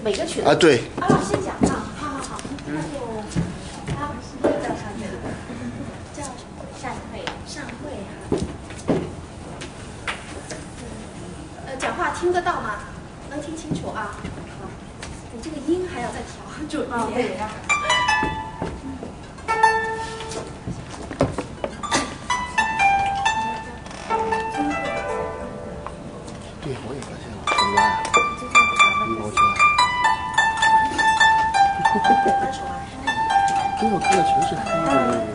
每个曲子啊，对。 啊，先讲啊，好，那就他叫上去了，叫什么？上会哈。讲话听得到吗？能听清楚啊？好，你这个音还要再调准一点。 对，我也发现了，很拉。我去。 单手啊。 对，我看的全是黑的那个。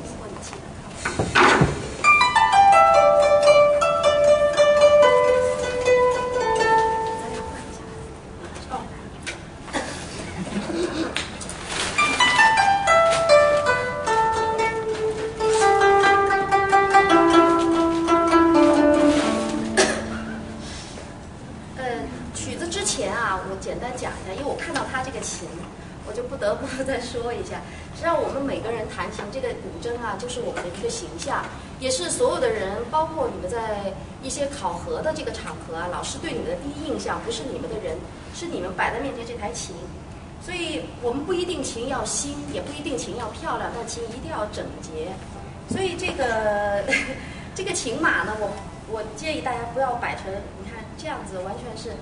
曲子之前啊，我简单讲一下，因为我看到他这个琴，我就不得不再说一下。实际上，我们每个人弹琴，这个古筝啊，就是我们的一个形象，也是所有的人，包括你们在一些考核的这个场合啊，老师对你们的第一印象不是你们的人，是你们摆在面前这台琴。所以我们不一定琴要新，也不一定琴要漂亮，但琴一定要整洁。所以这个这个琴码呢，我建议大家不要摆成你看这样子，完全是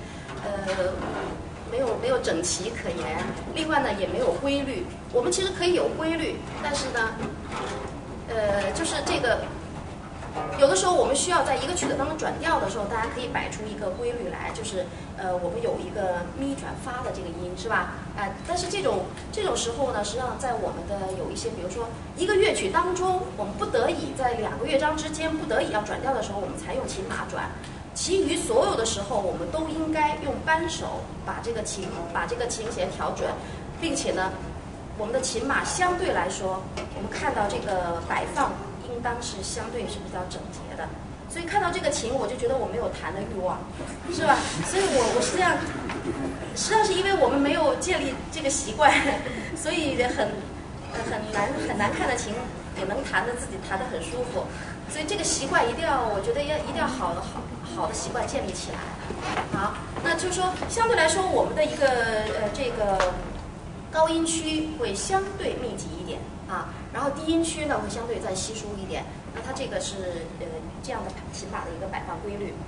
没有整齐可言。另外呢，也没有规律。我们其实可以有规律，但是呢，就是这个有的时候我们需要在一个曲子当中转调的时候，大家可以摆出一个规律来，就是我们有一个咪转发的这个音，是吧？但是这种时候呢，实际上在我们的有一些，比如说一个乐曲当中，我们不得已在两个乐章之间不得已要转调的时候，我们才用琴码转。其余所有的时候，我们都应该用扳手把这个琴弦调准，并且呢，我们的琴码相对来说，我们看到这个摆放应当是相对是比较整洁的。所以看到这个琴，我就觉得我没有弹的欲望，是吧？所以我实际上是因为我们没有建立这个习惯，所以很难看的琴也能弹得自己弹得很舒服。所以这个习惯我觉得一定要好的习惯建立起来。好，那就是说相对来说，我们的一个这个高音区会相对密集一点啊，然后低音区呢会相对再稀疏一点。那它这个是这样的琴码的一个摆放规律。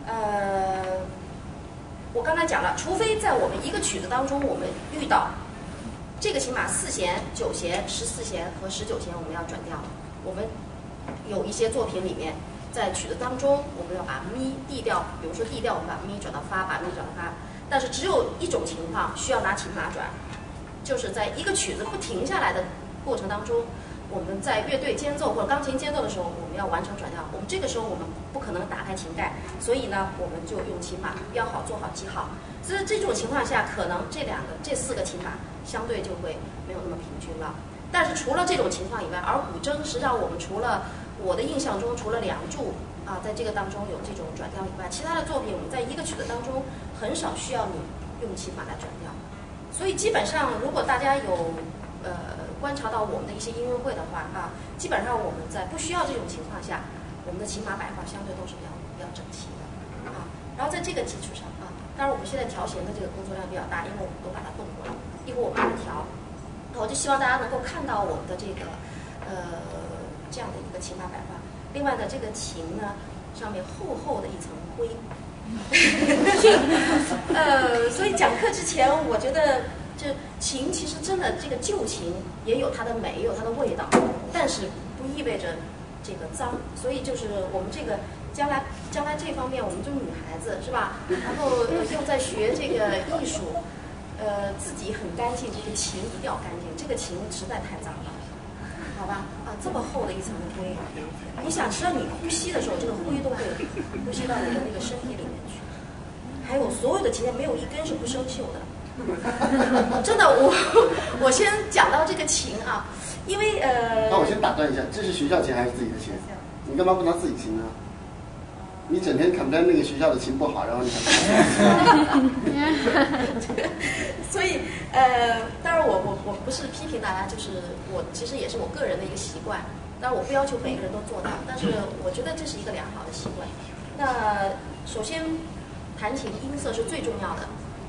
我刚才讲了，除非在我们一个曲子当中，我们遇到这个琴码4弦、9弦、14弦和19弦，我们要转调。我们有一些作品里面，在曲子当中，我们要把咪 D 调，比如说 D 调，我们把咪转到发，把咪转到发。但是只有一种情况需要拿琴码转，就是在一个曲子不停下来的过程当中，我们在乐队间奏或者钢琴间奏的时候，我们要完成转调。我们这个时候我们不可能打开琴盖，所以呢，我们就用琴码标好、做好记号。所以这种情况下，可能这4个琴码相对就会没有那么平均了。但是除了这种情况以外，而古筝实际上我们除了我的印象中，除了梁祝啊，在这个当中有这种转调以外，其他的作品我们在一个曲子当中很少需要你用琴码来转调。所以基本上，如果大家有观察到我们的一些音乐会的话啊，基本上我们在不需要这种情况下，我们的琴码摆放相对都是比较整齐的啊。然后在这个基础上啊，当然我们现在调弦的这个工作量比较大，因为我们都把它动过了，一会儿我慢慢调。我就希望大家能够看到我们的这个这样的一个琴码摆放。另外呢，这个琴呢上面厚厚的一层灰，所以讲课之前，我觉得这琴其实真的这个旧琴也有它的美，也有它的味道，但是不意味着这个脏。所以就是我们这个将来这方面，我们就是女孩子是吧？然后又在学这个艺术。自己很干净，这个琴一定要干净，这个琴实在太脏了，好吧？啊，这么厚的一层灰，你想，实际上你呼吸的时候，这个灰都会呼吸到你的那个身体里面去。还有所有的琴没有一根是不生锈的，真的，我先讲到这个琴啊，因为那我先打断一下，这是学校琴还是自己的琴？你干嘛不拿自己琴呢？你整天complain那个学校的琴不好，然后你所以当然我不是批评大家，就是我其实也是我个人的一个习惯，当然我不要求每个人都做到，但是我觉得这是一个良好的习惯。那首先弹琴音色是最重要的，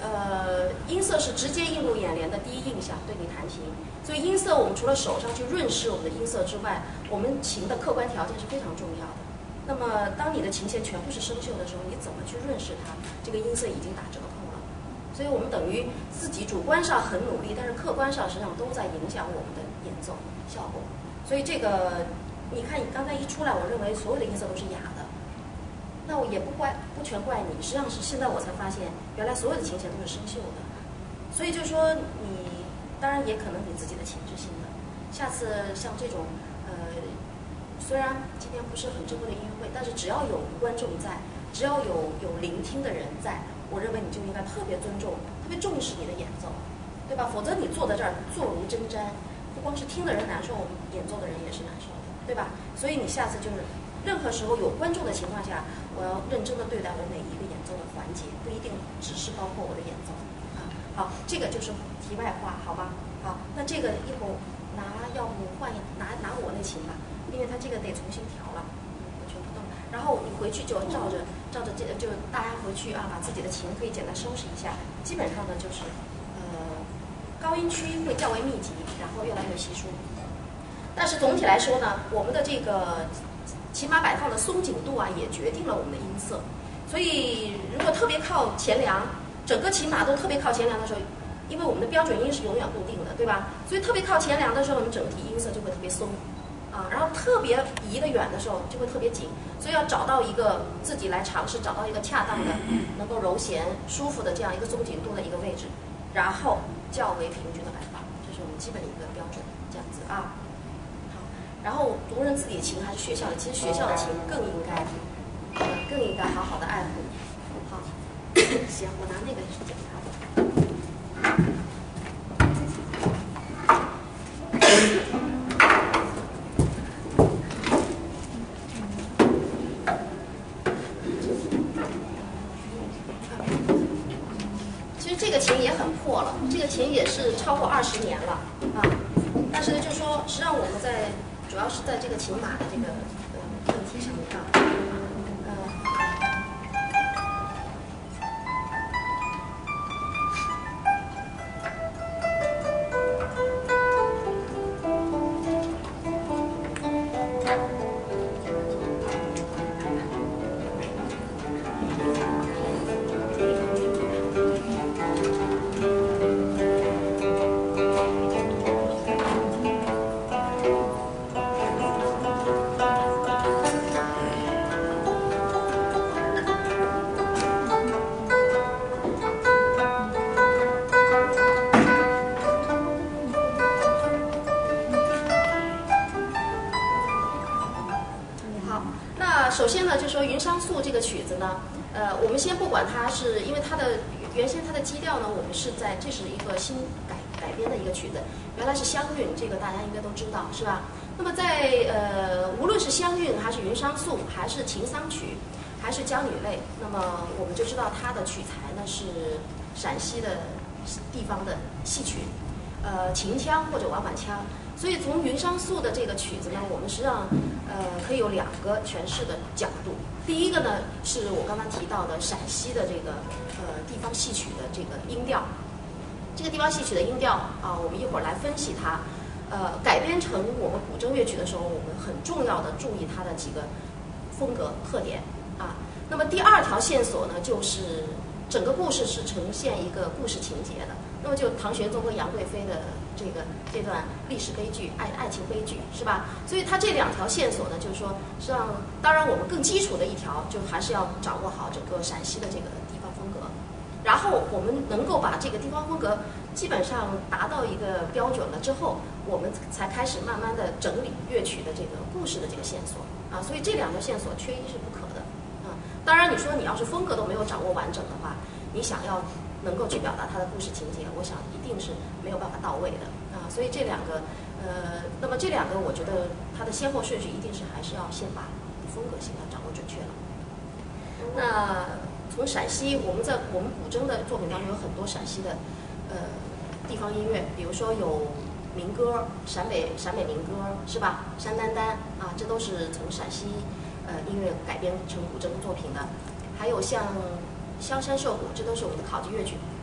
音色是直接映入眼帘的第一印象，对你弹琴。所以音色我们除了手上去润饰我们的音色之外，我们琴的客观条件是非常重要的。那么当你的琴弦全部是生锈的时候，你怎么去润饰它？这个音色已经打折扣了。所以我们等于自己主观上很努力，但是客观上实际上都在影响我们的演奏效果。所以这个你看，你刚才一出来，我认为所有的音色都是哑的。那我也不全怪你，实际上是现在我才发现，原来所有的琴弦都是生锈的。所以就是说你当然也可能你自己的琴质性的。下次像这种虽然今天不是很正规的音乐会，但是只要有观众在，只要有聆听的人在，我认为你就应该特别尊重、特别重视你的演奏，对吧？否则你坐在这儿坐如针毡，不光是听的人难受，我们演奏的人也是难受的，对吧？所以你下次就是任何时候有观众的情况下，我要认真的对待我每一个演奏的环节，不一定只是包括我的演奏啊。好，这个就是题外话，好吧？好，那这个一会儿要不换拿我那琴吧，因为它这个得重新调了，我全不动。然后你回去就照着这就大家回去啊，把自己的琴可以简单收拾一下。基本上呢就是高音区会较为密集，然后越来越稀疏。但是总体来说呢，我们的这个琴码摆放的松紧度啊，也决定了我们的音色。所以如果特别靠前梁，整个琴码都特别靠前梁的时候，因为我们的标准音是永远固定的，对吧？所以特别靠前梁的时候，我们整体音色就会特别松，啊，然后特别移得远的时候就会特别紧。所以要找到一个自己来尝试，找到一个恰当的、能够揉弦、舒服的这样一个松紧度的一个位置，然后较为平均的摆放，这是我们基本的一个标准，这样子啊。好，然后无论自己的琴还是学校的，其实学校的琴更应该好好的爱护。好，行，我拿那个去检查。其实这个琴也很破了，这个琴也是超过20年了啊。但是呢，就是说，实际上我们主要是在这个琴码的这个问题上面啊。首先呢，就说《云商诉》这个曲子呢，我们先不管它是，因为它的原先它的基调呢，我们这是一个新改编的一个曲子，原来是湘韵，这个大家应该都知道，是吧？那么无论是湘韵还是《云商诉》，还是秦桑曲，还是江女泪，那么我们就知道它的曲材呢是陕西的地方的戏曲，秦腔或者瓦满腔。所以从《云商诉》的这个曲子呢，我们实际上可以有2个诠释的角度。第一个呢，是我刚刚提到的陕西的这个地方戏曲的这个音调。这个地方戏曲的音调啊，我们一会儿来分析它。改编成我们古筝乐曲的时候，我们很重要的注意它的几个风格特点啊。那么第2条线索呢，就是整个故事是呈现一个故事情节的。那么就唐玄宗和杨贵妃的这段历史悲剧、爱情悲剧，是吧？所以它这2条线索呢，就是说，实际上，当然我们更基础的一条，就还是要掌握好整个陕西的这个地方风格，然后我们能够把这个地方风格基本上达到一个标准了之后，我们才开始慢慢的整理乐曲的这个故事的这个线索啊。所以这2条线索缺一是不可的啊。当然，你说你要是风格都没有掌握完整的话，你想要能够去表达它的故事情节，我想一定是没有办法到位的啊。所以这2个，那么这2个，我觉得它的先后顺序一定是还是要先把风格性要掌握准确了。那从陕西，我们古筝的作品当中有很多陕西的地方音乐，比如说有民歌，陕北民歌是吧？山丹丹啊，这都是从陕西音乐改编成古筝作品的。还有像香山秀鼓，这都是我们的考级乐曲。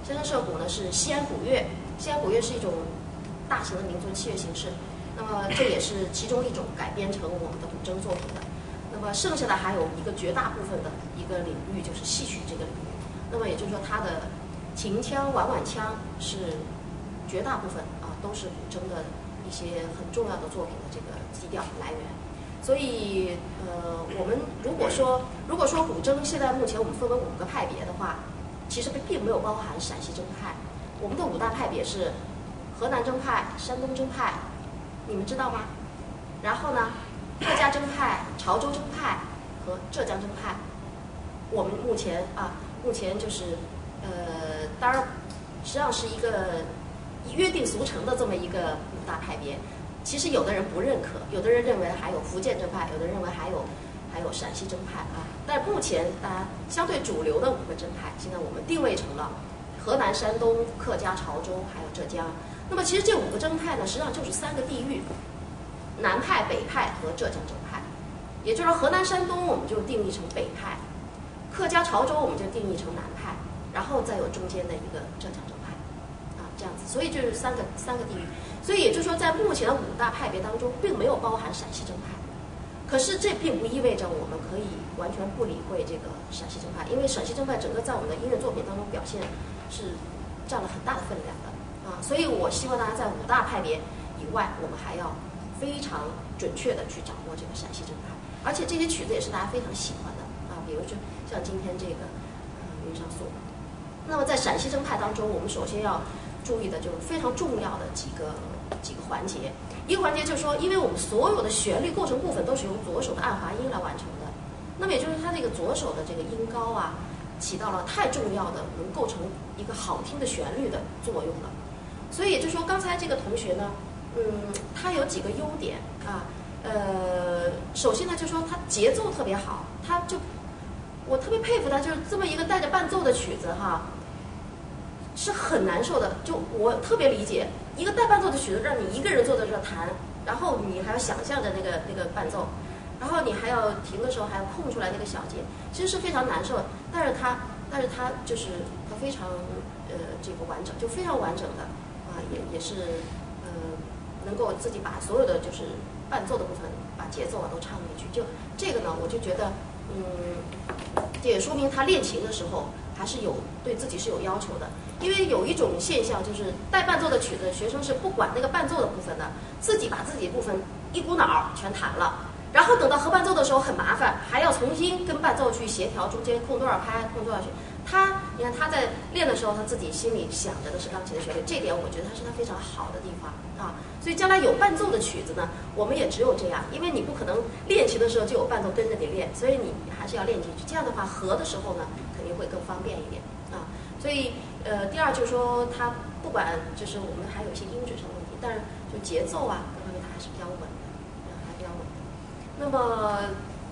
香山社鼓呢是西安鼓乐，西安鼓乐是一种大型的民族器乐形式，那么这也是其中一种改编成我们的古筝作品的。那么剩下的还有一个绝大部分的一个领域就是戏曲这个领域，那么也就是说它的秦腔、婉婉腔是绝大部分都是古筝的一些很重要的作品的这个基调来源。所以我们如果说古筝现在目前我们分为5个派别的话，其实并没有包含陕西筝派。我们的5大派别是河南筝派、山东筝派，你们知道吗？然后呢，客家筝派、潮州筝派和浙江筝派。我们目前就是当然实际上是一个约定俗成的这么一个5大派别。其实有的人不认可，有的人认为还有福建正派，有的人认为还有陕西正派啊。但目前大家相对主流的5个正派，现在我们定位成了河南、山东、客家、潮州还有浙江。那么其实这5个正派呢，实际上就是3个地域：南派、北派和浙江正派。也就是说，河南、山东我们就定义成北派，客家、潮州我们就定义成南派，然后再有中间的一个浙江正派啊，这样子。所以就是三个地域。所以也就是说，在目前的5大派别当中，并没有包含陕西正派。可是这并不意味着我们可以完全不理会这个陕西正派，因为陕西正派整个在我们的音乐作品当中表现是占了很大的分量的啊。所以我希望大家在5大派别以外，我们还要非常准确的去掌握这个陕西正派，而且这些曲子也是大家非常喜欢的啊。比如说像今天这个云上诉。那么在陕西正派当中，我们首先要注意的就是非常重要的几个环节。一个环节就是说，因为我们所有的旋律构成部分都是由左手的按滑音来完成的，那么也就是它这个左手的这个音高啊，起到了太重要的能构成一个好听的旋律的作用了。所以也就是说，刚才这个同学呢，他有几个优点啊，首先呢就是说他节奏特别好，我特别佩服他，就是这么一个带着伴奏的曲子哈。是很难受的，就我特别理解，一个带伴奏的曲子让你一个人坐在这弹，然后你还要想象着那个伴奏，然后你还要停的时候还要空出来那个小节，其实是非常难受的。但是它就是它非常这个完整，就非常完整的啊，也是能够自己把所有的就是伴奏的部分把节奏都唱进去。就这个呢，我就觉得这也说明他练琴的时候还是对自己是有要求的。因为有一种现象，就是带伴奏的曲子，学生是不管那个伴奏的部分的，自己把自己的部分一股脑全弹了，然后等到合伴奏的时候很麻烦，还要重新跟伴奏去协调中间空多少拍，空多少曲。你看他在练的时候，他自己心里想着的是钢琴的旋律，这点我觉得是他非常好的地方啊。所以将来有伴奏的曲子呢，我们也只有这样，因为你不可能练琴的时候就有伴奏跟着你练，所以你还是要练进去。这样的话，合的时候呢，肯定会更方便一点啊。所以第二就是说，它不管就是我们还有一些音准上的问题，但是就节奏啊各方面它还是比较稳的，还比较稳的。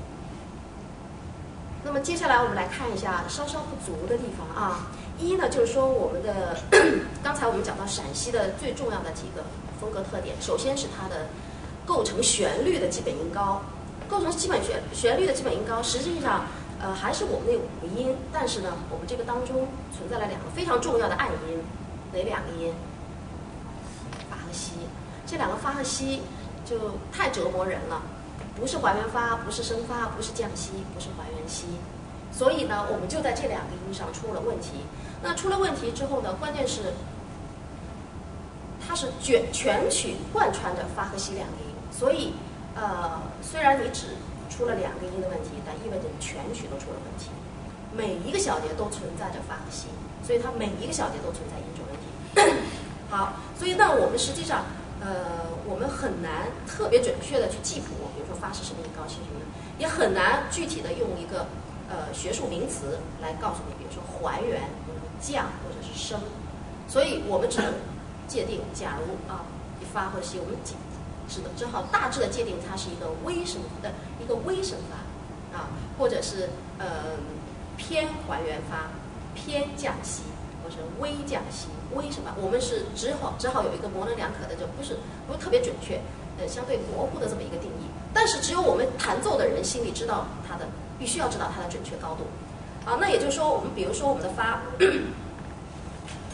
那么接下来我们来看一下稍稍不足的地方啊。一呢就是说我们的刚才我们讲到陕西的最重要的几个风格特点，首先是它的构成旋律的基本音高，构成基本旋律的基本音高，实际上还是我们那5个音，但是呢，我们这个当中存在了2个非常重要的暗音，哪2个音？发和西。这2个发和西就太折磨人了，不是还原发，不是升发，不是降西，不是还原西，所以呢，我们就在这2个音上出了问题。那出了问题之后呢，关键是它是全曲贯穿着发和西2个音，所以虽然你只出了2个音的问题，但意味着你全曲都出了问题，每一个小节都存在着发和西，所以它每一个小节都存在音准问题。好，所以那我们实际上我们很难特别准确的去记谱，比如说发是什么音高，西什么，也很难具体的用一个学术名词来告诉你，比如说还原、降或者是升，所以我们只能界定，假如一发或者西，我们只好大致的界定它是一个微升发啊，或者是偏还原发、偏降西，或者微降西、微什么，我们是只好有一个模棱两可的，就不是特别准确，相对模糊的这么一个定义。但是只有我们弹奏的人心里知道它的，必须要知道它的准确高度啊。那也就是说，我们比如说我们的发，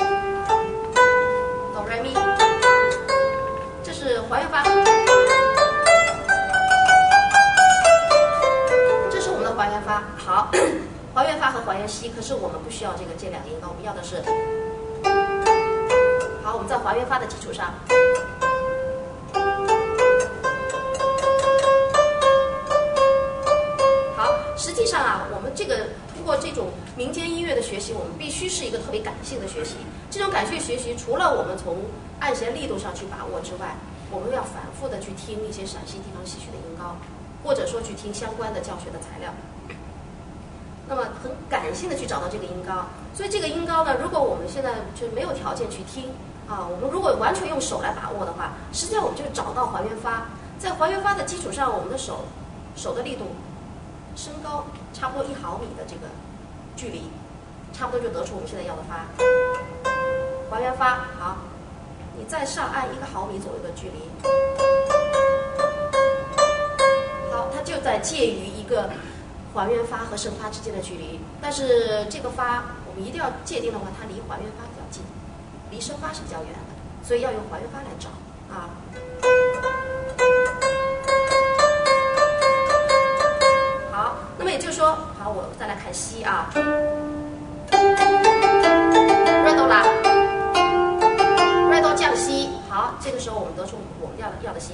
哆来咪，这是还原发，这是我们的还原发。好，还原发和还原西，可是我们不需要这两个音高，我们要的是。好，我们在还原发的基础上。实际上啊，我们这个通过这种民间音乐的学习，我们必须是一个特别感性的学习。这种感性学习，除了我们从按弦力度上去把握之外，我们要反复的去听一些陕西地方戏曲的音高，或者说去听相关的教学的材料。那么很感性的去找到这个音高，所以这个音高呢，如果我们现在就没有条件去听啊，我们如果完全用手来把握的话，实际上我们就找到还原发，在还原发的基础上，我们的手的力度。升高差不多1毫米的这个距离，差不多就得出我们现在要的发。还原发，好，你再上按1个毫米左右的距离，好，它就在介于一个还原发和升发之间的距离。但是这个发我们一定要界定的话，它离还原发比较近，离升发是比较远的，所以要用还原发来找啊。那么也就是说，好，我再来看西啊，瑞哆拉，瑞哆降西，好，这个时候我们得出我们要的西，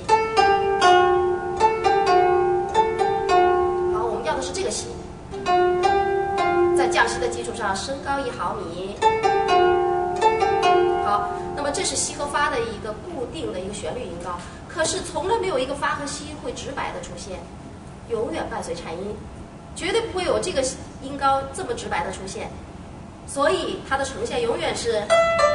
好，我们要的是这个西，在降西的基础上升高1毫米，好，那么这是西和发的一个固定的一个旋律音高，可是从来没有一个发和西会直白的出现，永远伴随颤音。绝对不会有这个音高这么直白的出现，所以它的呈现永远是。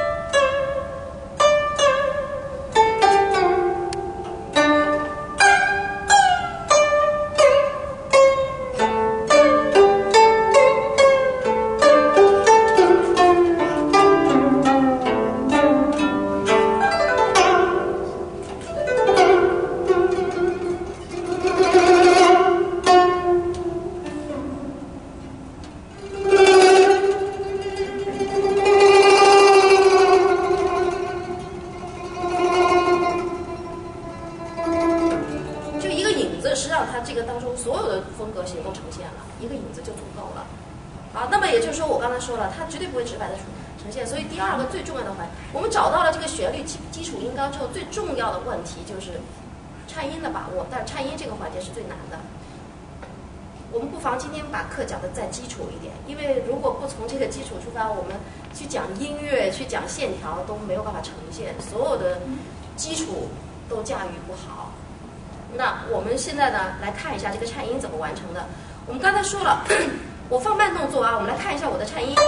说了，它绝对不会直白的呈现，所以第二个最重要的环，我们找到了这个旋律基础音高之后，最重要的问题就是颤音的把握，但是颤音这个环节是最难的。我们不妨今天把课讲的再基础一点，因为如果不从这个基础出发，我们去讲音乐、去讲线条都没有办法呈现，所有的基础都驾驭不好。那我们现在呢，来看一下这个颤音怎么完成的。我们刚才说了。我放慢动作啊，我们来看一下我的颤音。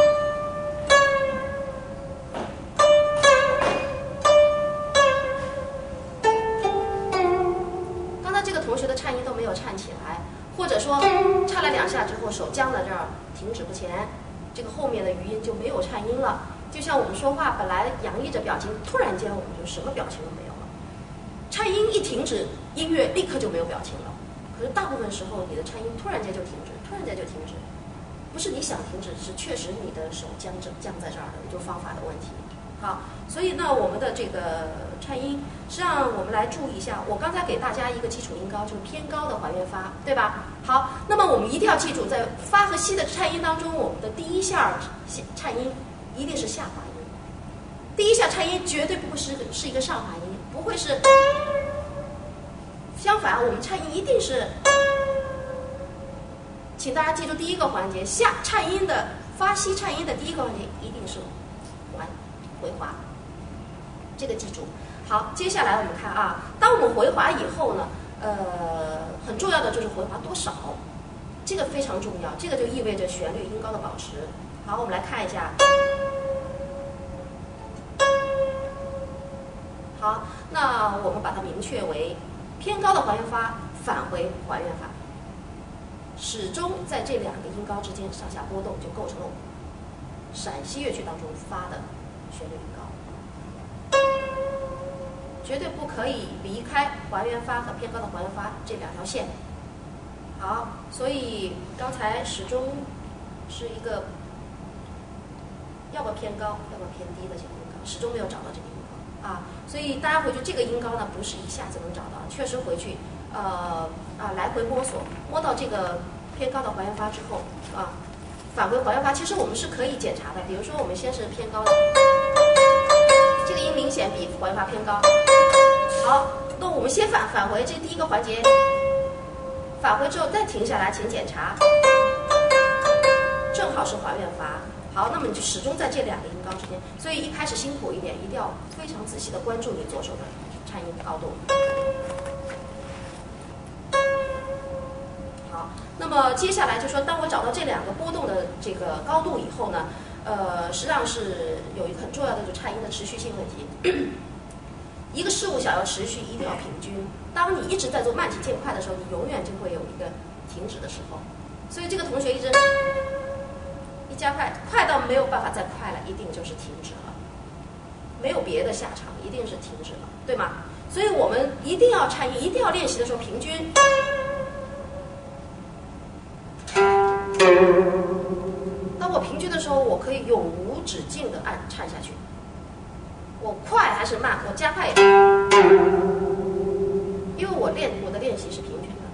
刚才这个同学的颤音都没有颤起来，或者说颤了2下之后手僵在这儿停止不前，这个后面的语音就没有颤音了。就像我们说话本来洋溢着表情，突然间我们就什么表情都没有了。颤音一停止，音乐立刻就没有表情了。可是大部分时候你的颤音突然间就停止，突然间就停止。不是你想停止，是确实你的手僵在这儿的，就方法的问题。好，所以呢，我们的这个颤音，实际上我们来注意一下。我刚才给大家一个基础音高，就是偏高的还原发，对吧？好，那么我们一定要记住，在发和西的颤音当中，我们的第一下颤音一定是下滑音，第一下颤音绝对不会是一个上滑音，不会是。相反，我们颤音一定是。请大家记住第一个环节，颤音的发西颤音的第一个环节一定是回滑，这个记住。好，接下来我们看啊，当我们回滑以后呢，很重要的就是回滑多少，这个非常重要，这个就意味着旋律音高的保持。好，我们来看一下。好，那我们把它明确为偏高的还原发返回还原发。始终在这2个音高之间上下波动，就构成了陕西乐曲当中发的旋律音高，绝对不可以离开还原发和偏高的还原发这2条线。好，所以刚才始终是一个要么偏高，要么偏低的这个音高，始终没有找到这个音高。 啊，所以大家回去这个音高呢，不是一下子能找到，确实回去来回摸索，摸到这个偏高的还原发之后啊，返回还原发，其实我们是可以检查的。比如说我们先是偏高的，这个音明显比还原发偏高。好，那我们先返回这第一个环节，返回之后再停下来，请检查，正好是还原发。好，那么你就始终在这两个音高之间，所以一开始辛苦一点，一定要非常仔细的关注你左手的颤音高度。好，那么接下来就说，当我找到这两个波动的这个高度以后呢，实际上是有一个很重要的，就是颤音的持续性问题。一个事物想要持续，一定要平均。当你一直在做慢起渐快的时候，你永远就会有一个停止的时候。所以这个同学一加快，快到没有办法再快了，一定就是停止了，没有别的下场，一定是停止了，对吗？所以我们一定要颤音，一定要练习的时候平均。当我平均的时候，我可以永无止境的颤下去。我快还是慢，我加快也，因为我的练习是平均的，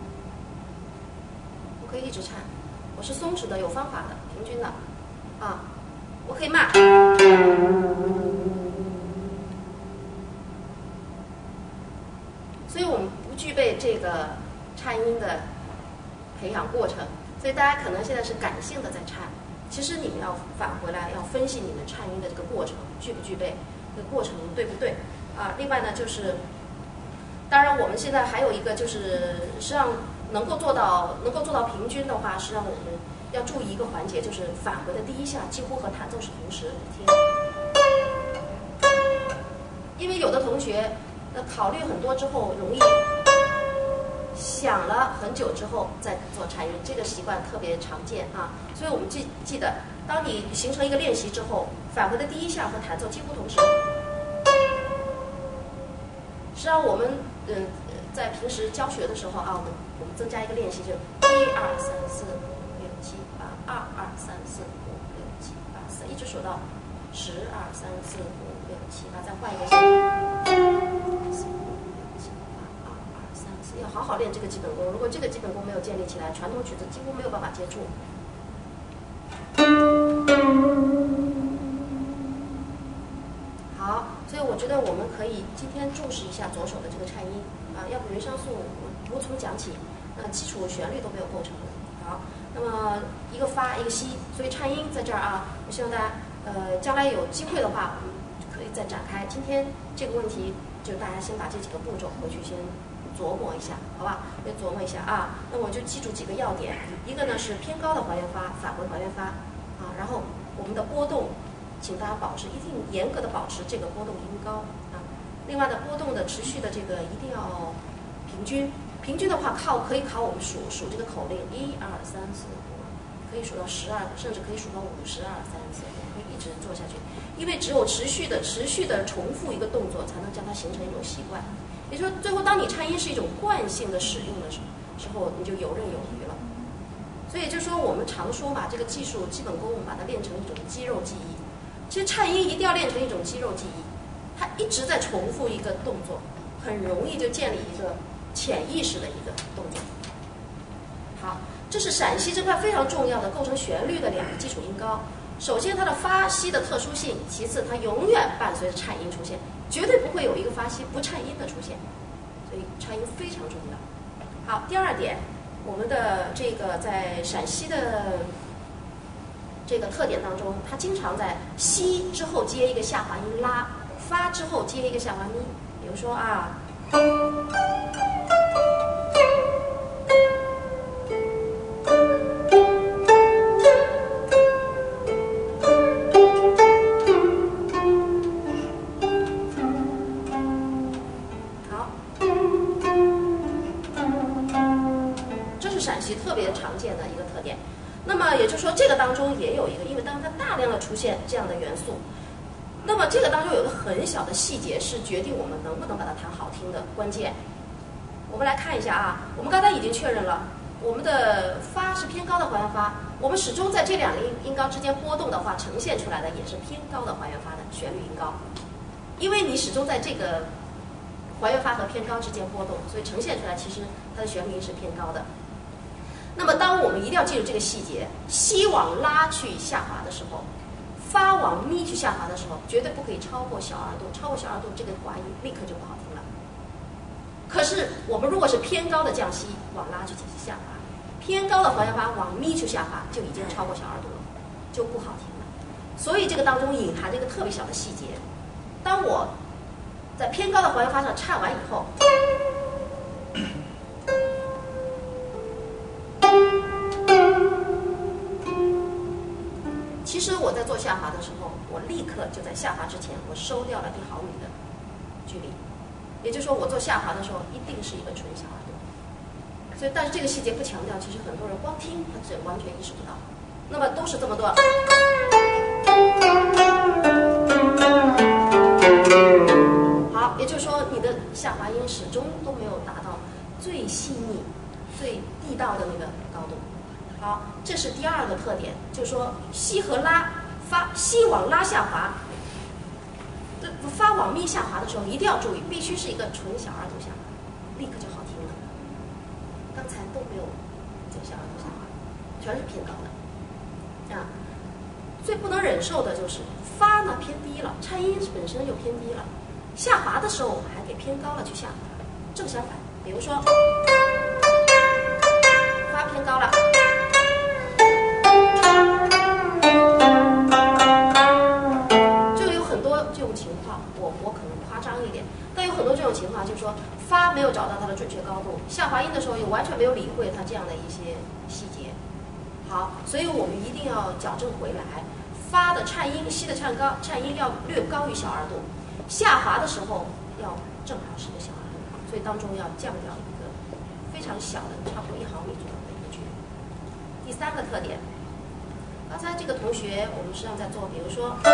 我可以一直颤，我是松弛的，有方法的，平均的，啊，我可以慢，所以我们不具备这个颤音的培养过程，所以大家可能现在是感性的在颤。其实你们要返回来，要分析你们颤音的这个过程具不具备，这个过程对不对啊？另外呢，就是当然我们现在还有一个就是，实际上能够做到平均的话，实际上我们要注意一个环节，就是返回的第一下几乎和弹奏是同时听。因为有的同学考虑很多之后，容易想了很久之后再做颤音，这个习惯特别常见啊。所以我们记得，当你形成一个练习之后，返回的第一下和弹奏几乎同时。实际上我们在平时教学的时候啊，我们增加一个练习，就1、2、3、4、5、6、7、8，2、2、3、4、5、6、7、8、4，一直数到10、2、3、4、5、6、7、8，再换一个4、5、6、7、8、2、2、3、4，要好好练这个基本功。如果这个基本功没有建立起来，传统曲子几乎没有办法接触。好，所以我觉得我们可以今天重视一下左手的这个颤音啊，要不原上素无从讲起，基础旋律都没有构成。好，那么一个发一个吸，所以颤音在这儿啊，我希望大家将来有机会的话，我们可以再展开。今天这个问题就大家先把这几个步骤回去先琢磨一下，好吧？先琢磨一下啊。那我就记住几个要点，一个呢是偏高的还原发，返回还原发啊，然后我们的波动。请大家保持，一定严格的保持这个波动音高啊。另外呢，波动的持续的这个一定要平均。平均的话，可以考我们数这个口令，1、2、3、4、5，可以数到12，甚至可以数到52、3、4、5，可以一直做下去。因为只有持续的重复一个动作，才能将它形成一种习惯。也就是说，最后当你颤音是一种惯性的使用的时候，你就游刃有余了。所以就是说，我们常说嘛，这个技术基本功，我们把它练成一种肌肉记忆。其实颤音一定要练成一种肌肉记忆，它一直在重复一个动作，很容易就建立一个潜意识的一个动作。好，这是陕西这块非常重要的构成旋律的两个基础音高。首先它的发吸的特殊性，其次它永远伴随着颤音出现，绝对不会有一个发吸不颤音的出现，所以颤音非常重要。好，第二点，我们的这个在陕西的这个特点当中，它经常在吸之后接一个下滑音拉，发之后接一个下滑咪。比如说啊，好，这是陕西特别常见的一个特点。那么也就是说，这个当中也有一个，因为当它大量的出现这样的元素，那么这个当中有个很小的细节是决定我们能不能把它弹好听的关键。我们来看一下啊，我们刚才已经确认了，我们的发是偏高的还原发，我们始终在这两个音高之间波动的话，呈现出来的也是偏高的还原发的旋律音高。 因为你始终在这个还原发和偏高之间波动，所以呈现出来其实它的旋律音是偏高的。那么当我们一定要记住这个细节，西往拉去下滑的时候，发往咪去下滑的时候，绝对不可以超过小2度，超过小2度这个滑音立刻就不好听了。可是我们如果是偏高的降西往拉去下滑，偏高的还原发往咪去下滑，就已经超过小2度了，就不好听了。所以这个当中隐含着一个特别小的细节，当我在偏高的还原发上颤完以后，其实我在做下滑的时候，我立刻就在下滑之前，我收掉了1毫米的距离，也就是说，我做下滑的时候一定是一个纯小2度。所以，但是这个细节不强调，其实很多人光听他是完全意识不到。那么都是这么多。好，也就是说，你的下滑音始终都没有达到最细腻、最地道的那个高度。好，这是第2个特点，就是说西和拉发西往拉下滑，发往咪下滑的时候一定要注意，必须是一个纯小2度下滑，立刻就好听了。刚才都没有这个小2度下滑，全是偏高的。啊，最不能忍受的就是发呢偏低了，颤音本身就偏低了，下滑的时候我们还给偏高了去下滑，正相反。比如说发偏高了，就有很多这种情况，我可能夸张一点，但有很多这种情况，就是说发没有找到它的准确高度，下滑音的时候又完全没有理会它这样的一些细节。好，所以我们一定要矫正回来，发的颤音、西的颤音要略高于小2度，下滑的时候要正好是个小2度，所以当中要降掉一个非常小的，差不多1毫米左右的一个距离。第3个特点，刚才这个同学我们实际上在做，比如说，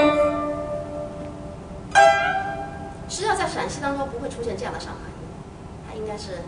实际上在陕西当中不会出现这样的上滑音，它应该是。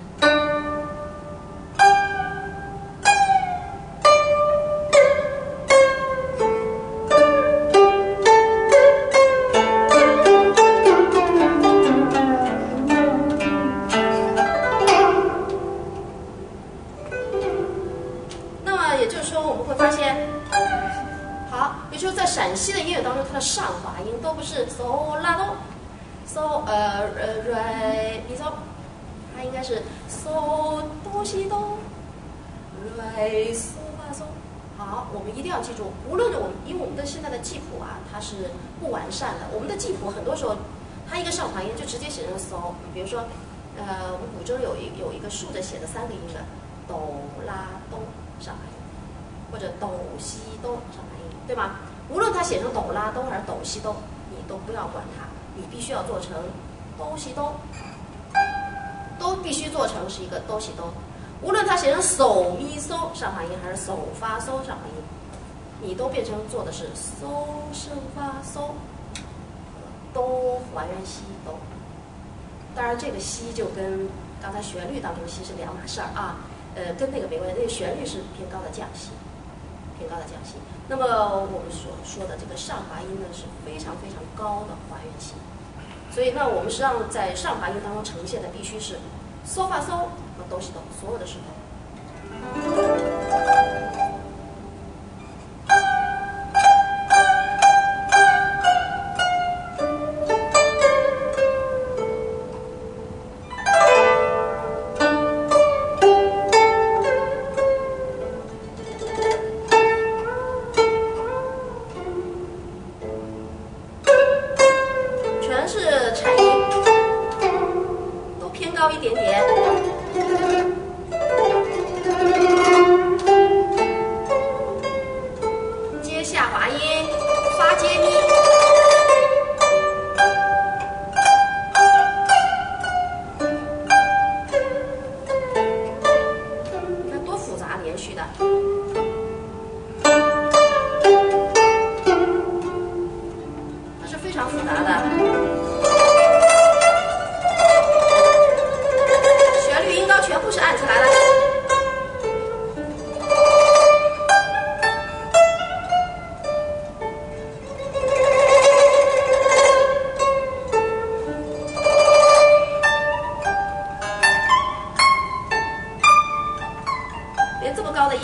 陕西的音乐当中，它的上滑音都不是嗦拉哆，嗦瑞咪嗦，它应该是嗦哆西哆，瑞嗦发嗦。好，我们一定要记住，无论因为我们的现在的记谱啊，它是不完善的，我们的记谱很多时候它一个上滑音就直接写成嗦，比如说我们古筝有一个竖着写的3个音的哆拉哆上滑音，或者哆西哆上滑音，对吗？无论它写成哆拉哆还是哆西哆，你都不要管它，你必须要做成哆西哆，都必须做成是一个哆西哆。无论它写成嗦咪嗦上滑音还是嗦发嗦上滑音，你都变成做的是嗦升发嗦，哆还原西哆。当然，这个西就跟刚才旋律当中西是两码事儿啊，跟那个没关系，那个旋律是偏高的降西。偏高的降西，那么我们所说的这个上滑音呢是非常非常高的还原西，所以呢我们实际上在上滑音当中呈现的必须是嗦发嗦和哆西哆，所有的时候。一点点，接下滑音，发接咪，那多复杂连续的，它是非常复杂的。全部是按出来了。 连这么高的音。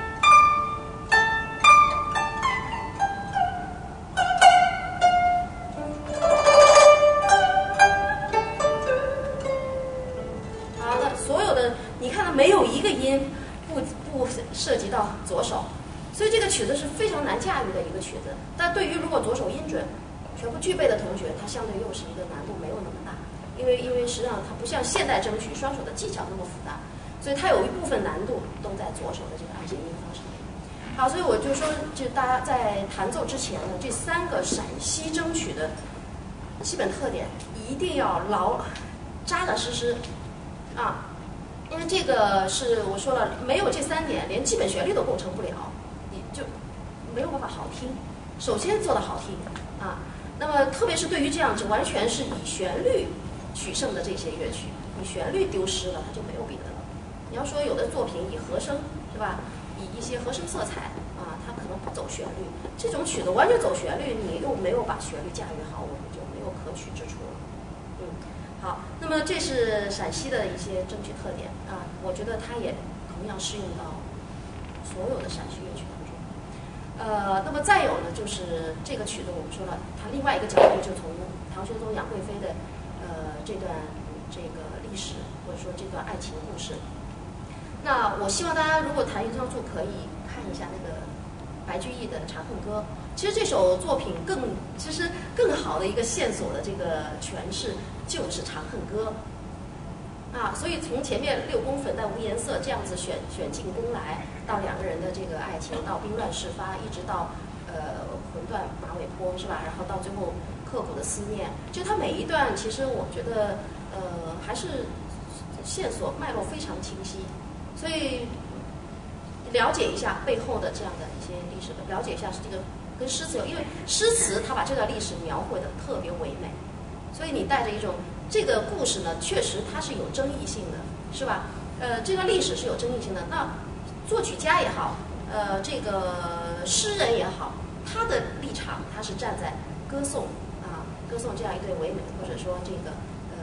好的，所有的你看它没有一个音不涉及到左手，所以这个曲子是非常难驾驭的一个曲子。但对于如果左手音准全部具备的同学，它相对又是一个难度没有那么大，因为实际上它不像现代争取双手的技巧那么复杂，所以它有一部分难度都在左手的这个按键音方上面。好，所以我就说，就大家在弹奏之前呢，这3个陕西争曲的基本特点一定要扎扎实实啊，因为这个是我说了，没有这3点，连基本旋律都构成不了，你就没有办法好听。首先做的好听啊，那么特别是对于这样子完全是以旋律取胜的这些乐曲，你旋律丢失了，它就没有别的了。你要说有的作品以和声是吧，以一些和声色彩啊，它可能不走旋律，这种曲子完全走旋律，你又没有把旋律驾驭好，我们就没有可取之处了。好，那么这是陕西的一些争曲特点啊，我觉得它也同样适用到所有的陕西乐曲当中。那么再有呢，就是这个曲子我们说了，它另外一个角度就从唐玄宗杨贵妃的这段这个历史或者说这段爱情故事。那我希望大家如果弹原唱处可以看一下那个白居易的《长恨歌》。其实这首作品更好的一个线索的这个诠释就是《长恨歌》啊，所以从前面6宫粉黛无颜色这样子选进宫来，到2个人的这个爱情，到兵乱事发，一直到魂断马尾坡是吧？然后到最后刻骨的思念，就它每一段其实我觉得还是线索脉络非常清晰，所以了解一下背后的这样的一些历史，了解一下这个跟诗词因为诗词它把这段历史描绘的特别唯美，所以你带着一种这个故事呢，确实它是有争议性的，是吧？这段历史是有争议性的。那作曲家也好，这个诗人也好，他的立场他是站在歌颂这样一对唯美，或者说这个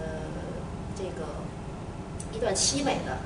一段凄美的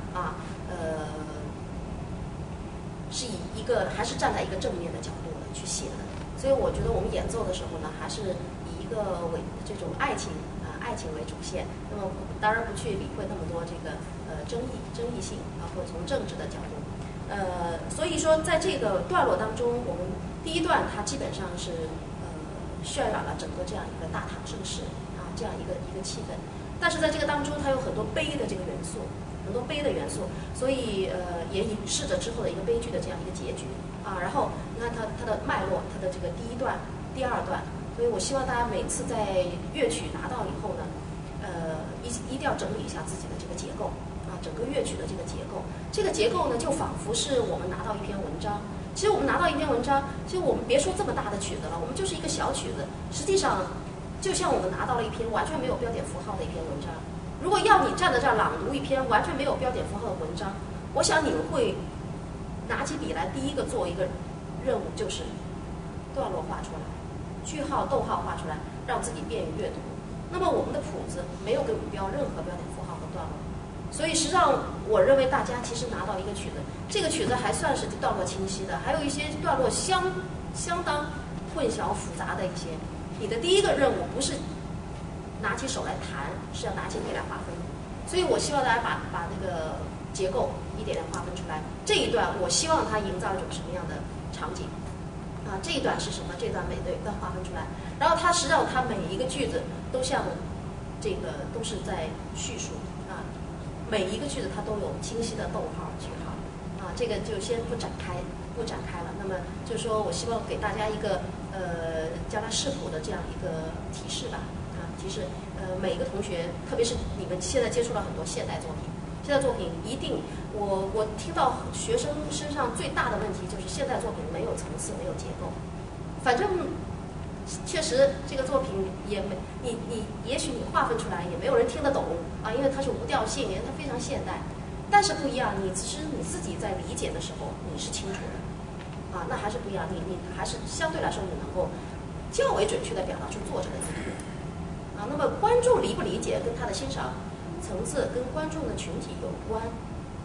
是以一个还是站在一个正面的角度的去写的。所以我觉得我们演奏的时候呢，还是以一个这种爱情为主线。那么当然不去理会那么多这个争议性啊，或者从政治的角度。所以说在这个段落当中，我们第一段它基本上是渲染了整个这样一个大唐盛世啊这样一个气氛。但是在这个当中，它有很多悲的这个元素，所以也隐示着之后的一个悲剧的这样一个结局啊。然后你看它的脉络，它的这个第一段、第二段，所以我希望大家每次在乐曲拿到以后呢，一定要整理一下自己的这个结构啊，整个乐曲的这个结构。这个结构呢，就仿佛是我们拿到一篇文章。其实我们拿到一篇文章，其实我们别说这么大的曲子了，我们就是一个小曲子，实际上就像我们拿到了一篇完全没有标点符号的一篇文章。如果要你站在这儿朗读一篇完全没有标点符号的文章，我想你们会拿起笔来，第一个做一个任务就是段落画出来，句号、逗号画出来，让自己便于阅读。那么我们的谱子没有给我们标任何标点符号和段落，所以实际上我认为大家其实拿到一个曲子，这个曲子还算是段落清晰的，还有一些段落相当混淆复杂的一些。你的第一个任务不是拿起手来弹，是要拿起笔来划分。所以我希望大家把那个结构一点点划分出来。这一段我希望它营造一种什么样的场景啊？这一段是什么？这段每一段划分出来，然后它实际上它每一个句子都像这个都是在叙述啊，每一个句子它都有清晰的逗号、句号啊，这个就先不展开了。那么就是说我希望给大家一个将来视谱的这样一个提示吧啊，提示每一个同学，特别是你们现在接触了很多现代作品。现代作品一定，我听到学生身上最大的问题就是现代作品没有层次，没有结构。反正确实这个作品也没你也许你划分出来也没有人听得懂啊，因为它是无调性，因为它非常现代。但是不一样，其实你自己在理解的时候你是清楚的啊，那还是不一样。你还是相对来说你能够较为准确地表达出作者的意图啊。那么观众理不理解跟他的欣赏层次跟观众的群体有关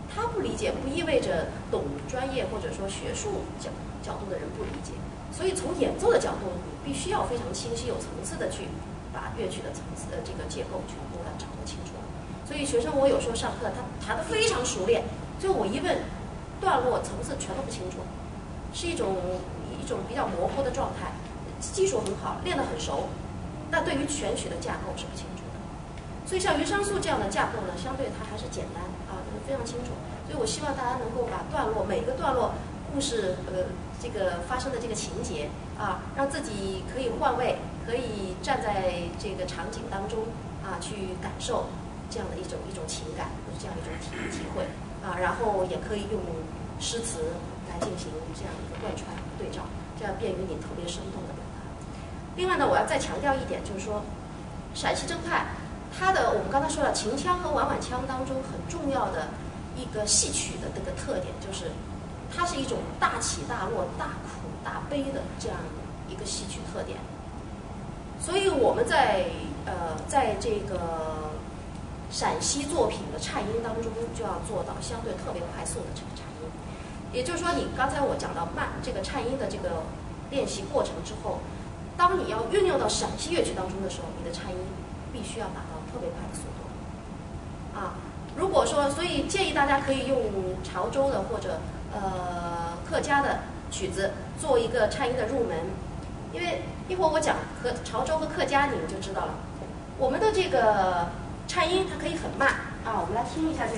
他不理解不意味着懂专业或者说学术角度的人不理解。所以从演奏的角度，你必须要非常清晰、有层次的去把乐曲的层次的这个结构全部的掌握清楚。所以学生我有时候上课，他弹得非常熟练，最后我一问，段落层次全都不清楚，是一种比较模糊的状态。技术很好，练得很熟，但对于全曲的架构是不清楚的。所以像云商素这样的架构呢，相对它还是简单啊，非常清楚。所以我希望大家能够把每个段落故事这个发生的这个情节啊，让自己可以换位，可以站在这个场景当中啊，去感受这样的一种情感，这样一种体会啊，然后也可以用诗词来进行这样一个贯穿对照，这样便于你特别生动的表达。另外呢，我要再强调一点，就是说陕西正派它的我们刚才说了秦腔和婉婉腔当中很重要的一个戏曲的这个特点，就是它是一种大起大落、大苦大悲的这样一个戏曲特点。所以我们在这个陕西作品的颤音当中，就要做到相对特别快速的这个颤音。也就是说，你刚才我讲到这个颤音的这个练习过程之后，当你要运用到陕西乐曲当中的时候，你的颤音必须要达到特别快的速度啊。如果说，所以建议大家可以用潮州的或者客家的曲子做一个颤音的入门，因为一会儿我讲和潮州和客家，你们就知道了。我们的这个颤音它可以很慢啊，我们来听一下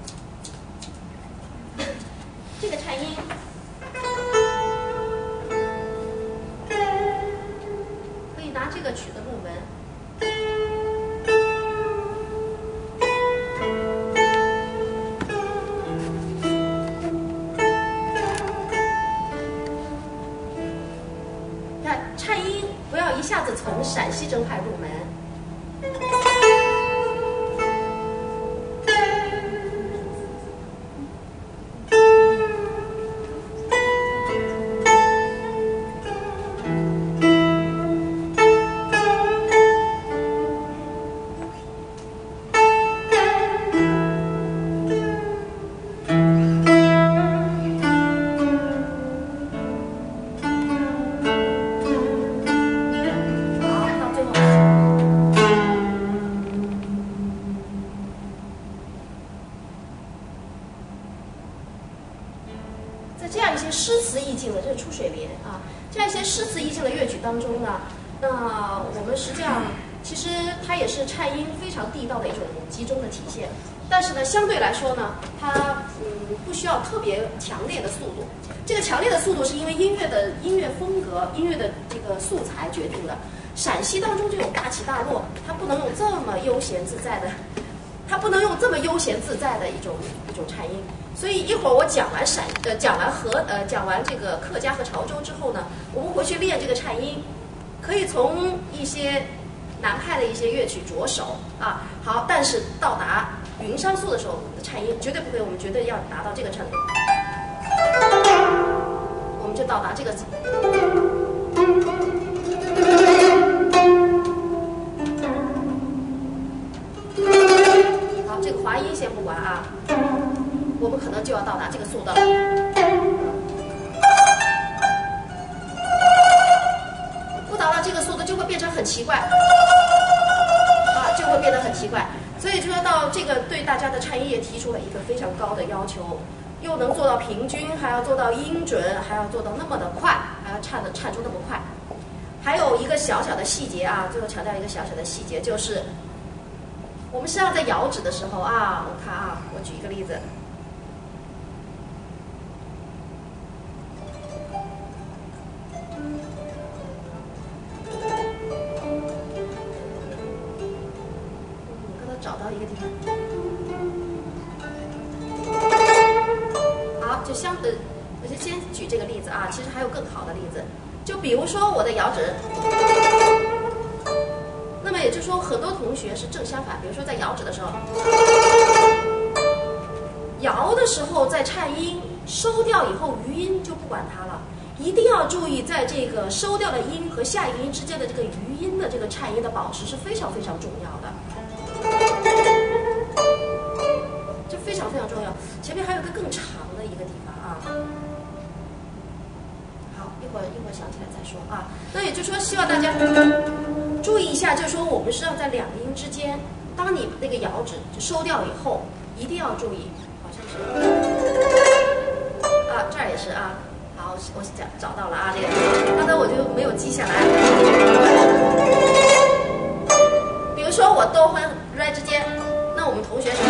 这个颤音。可以拿这个曲的入门。看颤音，不要一下子从陕西正派入门。当中呢，那我们实际上其实它也是颤音非常地道的一种集中的体现，但是呢，相对来说呢，它不需要特别强烈的速度。这个强烈的速度是因为音乐风格、音乐的这个素材决定的。陕西当中这种大起大落，它不能用这么悠闲自在的，一种颤音。所以一会儿我讲完这个客家和潮州之后呢，我们回去练这个颤音，可以从一些南派的一些乐曲着手啊。好，但是到达云商素的时候，我们的颤音绝对不会，我们绝对要达到这个程度，我们就到达这个。好，这个滑音先不管啊。我们可能就要到达这个速度，不达到这个速度就会变成很奇怪，啊，就会变得很奇怪。所以就说到这个对大家的颤音也提出了一个非常高的要求，又能做到平均，还要做到音准，还要做到那么的快，还要颤出那么快。还有一个小小的细节啊，最后强调一个小小的细节，就是我们实际上在摇指的时候啊，我看啊，我举一个例子。找到一个地方，好，我就先举这个例子啊。其实还有更好的例子，就比如说我的摇指，那么也就是说，很多同学是正相反。比如说在摇指的时候，摇的时候在颤音收掉以后，余音就不管它了，一定要注意，在这个收掉的音和下一个音之间的这个余音的这个颤音的保持是非常非常重要的。这非常非常重要。前面边还有个更长的一个地方啊。好，一会儿想起来再说啊。那也就是说，希望大家注意一下，就是说我们实际上在两个音之间，当你那个摇指收掉以后，一定要注意，好像是啊，这儿也是啊。好，我找到了啊，这个刚才我就没有记下来。比如说我哆和来之间，那我们同学是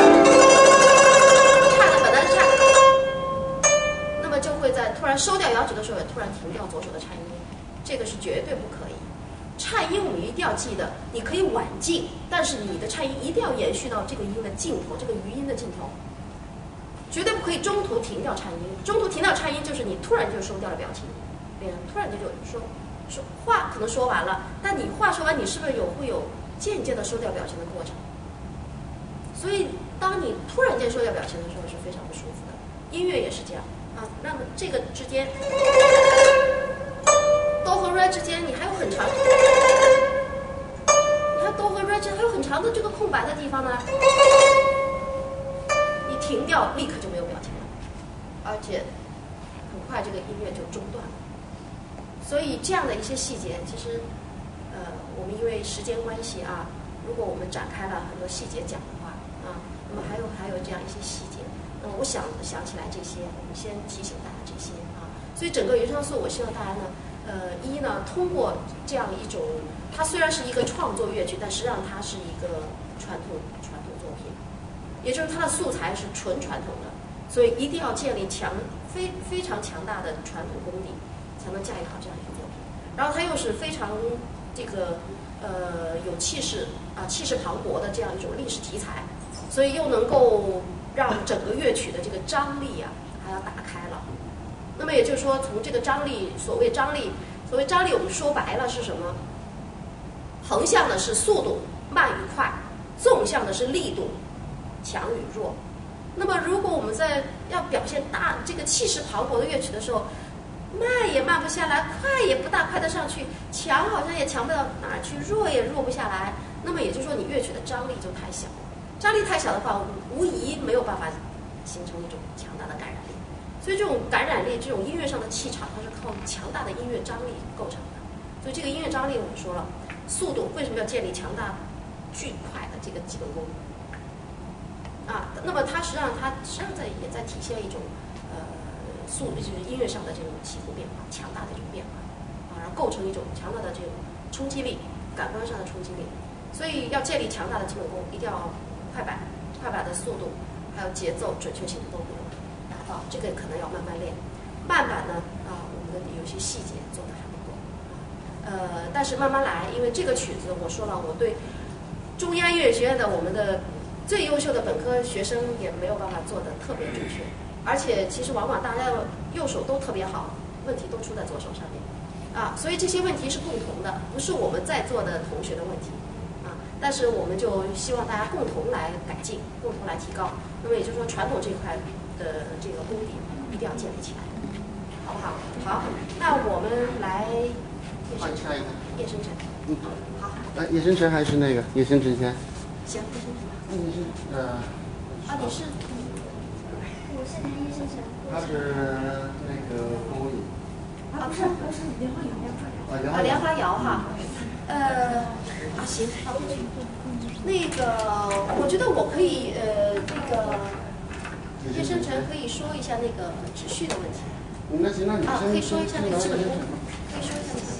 颤的本来是颤，那么就会在突然收掉摇指的时候，也突然停掉左手的颤音，这个是绝对不可以。颤音我们一定要记得，你可以晚进，但是你的颤音一定要延续到这个音的尽头，这个余音的尽头，绝对不可以中途停掉颤音。中途停掉颤音就是你突然就收掉了表情，突然就说话可能说完了，但你话说完，你是不是会有渐渐的收掉表情的过程？所以当你突然间收掉表情的时候是非常不舒服的。音乐也是这样啊。那么这个之间，哆和来之间，你还有很长，你看哆和来之间还有很长的这个空白的地方呢，你停掉，立刻就没有表情了，而且很快这个音乐就中断了。所以这样的一些细节，其实，我们因为时间关系啊，如果我们展开了很多细节讲的话啊，那么还有这样一些细节，我想起来这些，我们先提醒大家这些啊。所以整个原唱素，我希望大家呢，通过这样一种，它虽然是一个创作乐曲，但实际上它是一个传统作品，也就是它的素材是纯传统的，所以一定要建立非常强大的传统功底，才能驾驭好这样一个作品。然后它又是非常这个有气势啊，气势磅礴的这样一种历史题材，所以又能够让整个乐曲的这个张力啊还要打开了。那么也就是说，从这个张力，所谓张力，我们说白了是什么？横向的是速度慢与快，纵向的是力度强与弱。那么如果我们在要表现这个气势磅礴的乐曲的时候，慢也慢不下来，快也不大快得上去，强好像也强不到哪儿去，弱也弱不下来。那么也就是说，你乐曲的张力就太小，张力太小的话，无疑没有办法形成一种强大的感染力。所以这种感染力，这种音乐上的气场，它是靠强大的音乐张力构成的。所以这个音乐张力，我们说了，速度为什么要建立强大、巨快的这个基本功啊？那么它实际上也在体现一种就是音乐上的这种起伏变化，强大的这种变化啊，然后构成一种强大的这种冲击力，感官上的冲击力。所以要建立强大的基本功，一定要快板的速度，还有节奏、准确性都能达到。这个可能要慢慢练。慢板呢我们的有些细节做得还不够但是慢慢来，因为这个曲子我说了，我对中央音乐学院的我们的最优秀的本科学生也没有办法做得特别准确。而且其实往往大家的右手都特别好，问题都出在左手上面啊，所以这些问题是共同的，不是我们在座的同学的问题啊。但是我们就希望大家共同来改进，共同来提高。那么也就是说，传统这一块的这个功底一定要建立起来，好不好？好，那我们来叶生辰，好， 来叶生辰还是那个叶生辰先？ 行，叶生辰。 你是你是？ 我是叶生辰。 他是那个公务员。 不是莲花窑。 莲花窑哈。行，好。那个，我觉得我可以叶生辰可以说一下那个秩序的问题。 那行，那你先可以说一下那个基本功，可以说一下那个。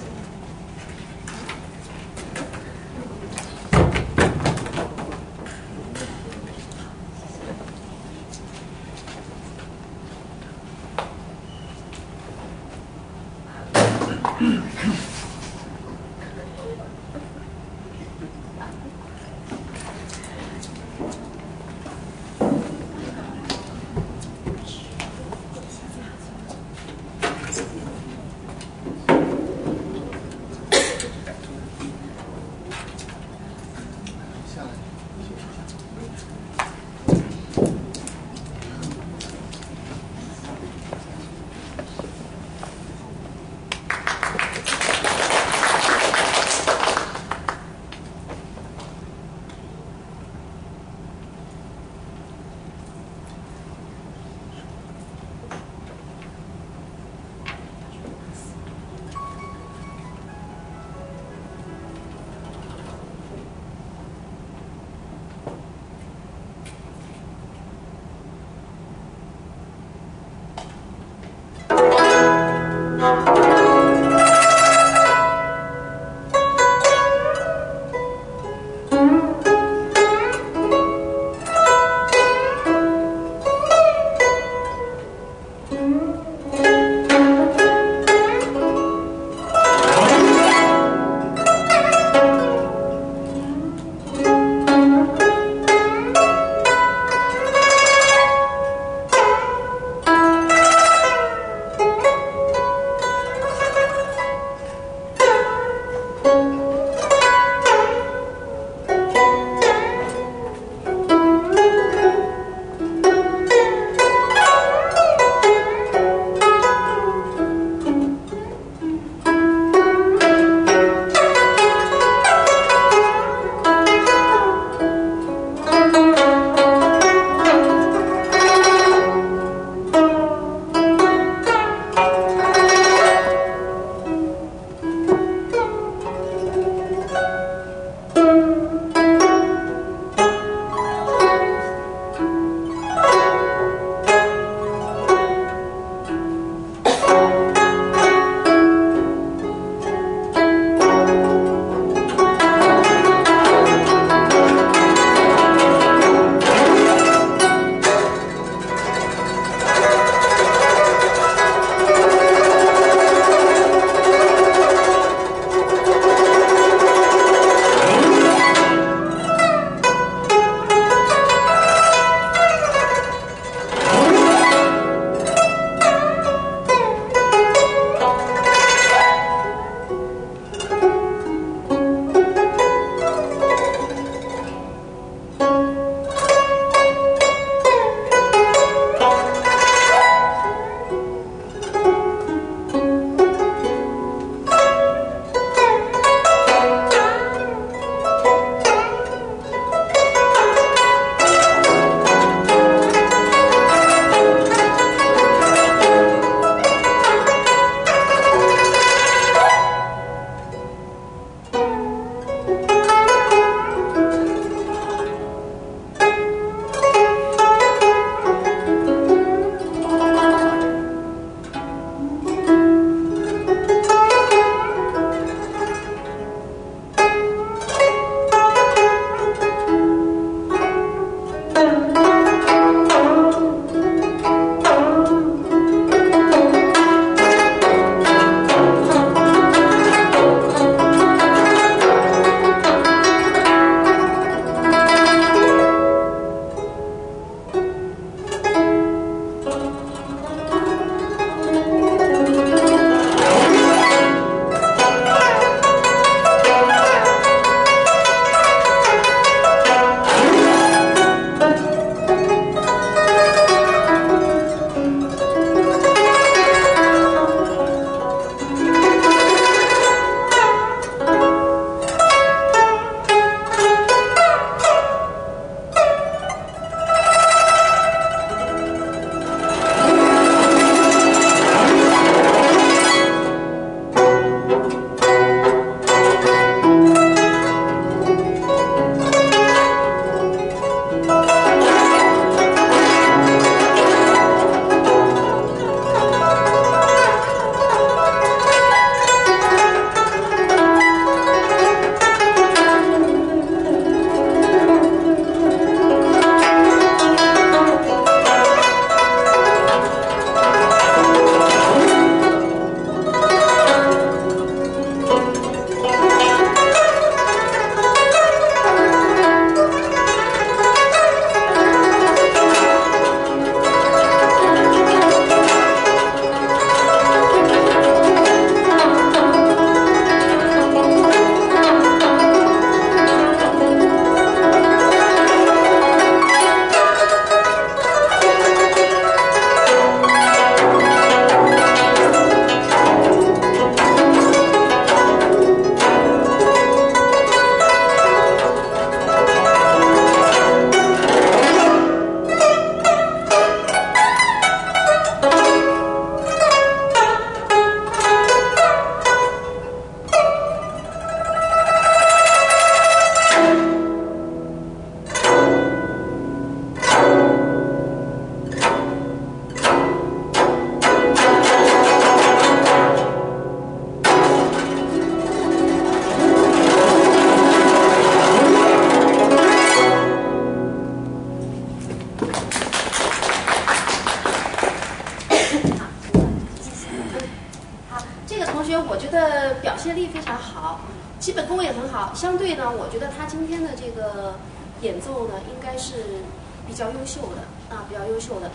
学我觉得表现力非常好，基本功也很好。相对呢，我觉得他今天的这个演奏呢，应该是比较优秀的啊，比较优秀的。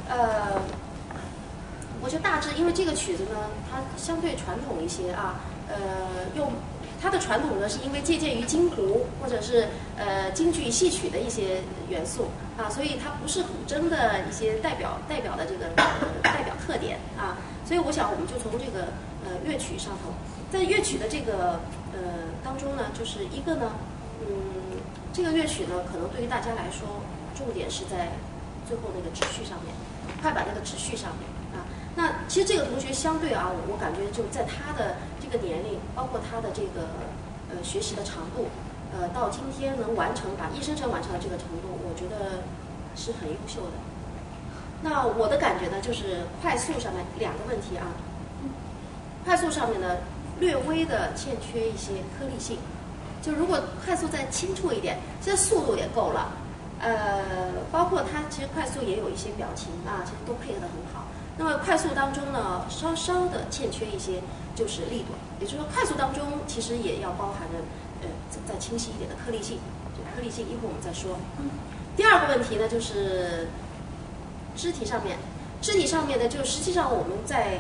我觉得大致因为这个曲子呢，它相对传统一些啊，用它的传统呢，是因为借鉴于京胡或者是京剧戏曲的一些元素啊，所以它不是古筝的一些代表的这个代表特点啊，所以我想我们就从这个乐曲上头，在乐曲的这个当中呢，就是一个呢，这个乐曲呢，可能对于大家来说，重点是在最后那个指序上面，快板那个指序上面啊。那其实这个同学相对啊，我感觉就在他的这个年龄，包括他的这个学习的长度，到今天能完成把一生辰完成的这个程度，我觉得是很优秀的。那我的感觉呢，就是快速上面两个问题啊，快速上面呢略微的欠缺一些颗粒性，就如果快速再清楚一点，现在速度也够了，包括它其实快速也有一些表情啊，其实都配合得很好。那么快速当中呢，稍稍的欠缺一些就是力度，也就是说快速当中其实也要包含着再清晰一点的颗粒性，这颗粒性一会儿我们再说。第二个问题呢就是肢体上面呢，就实际上我们在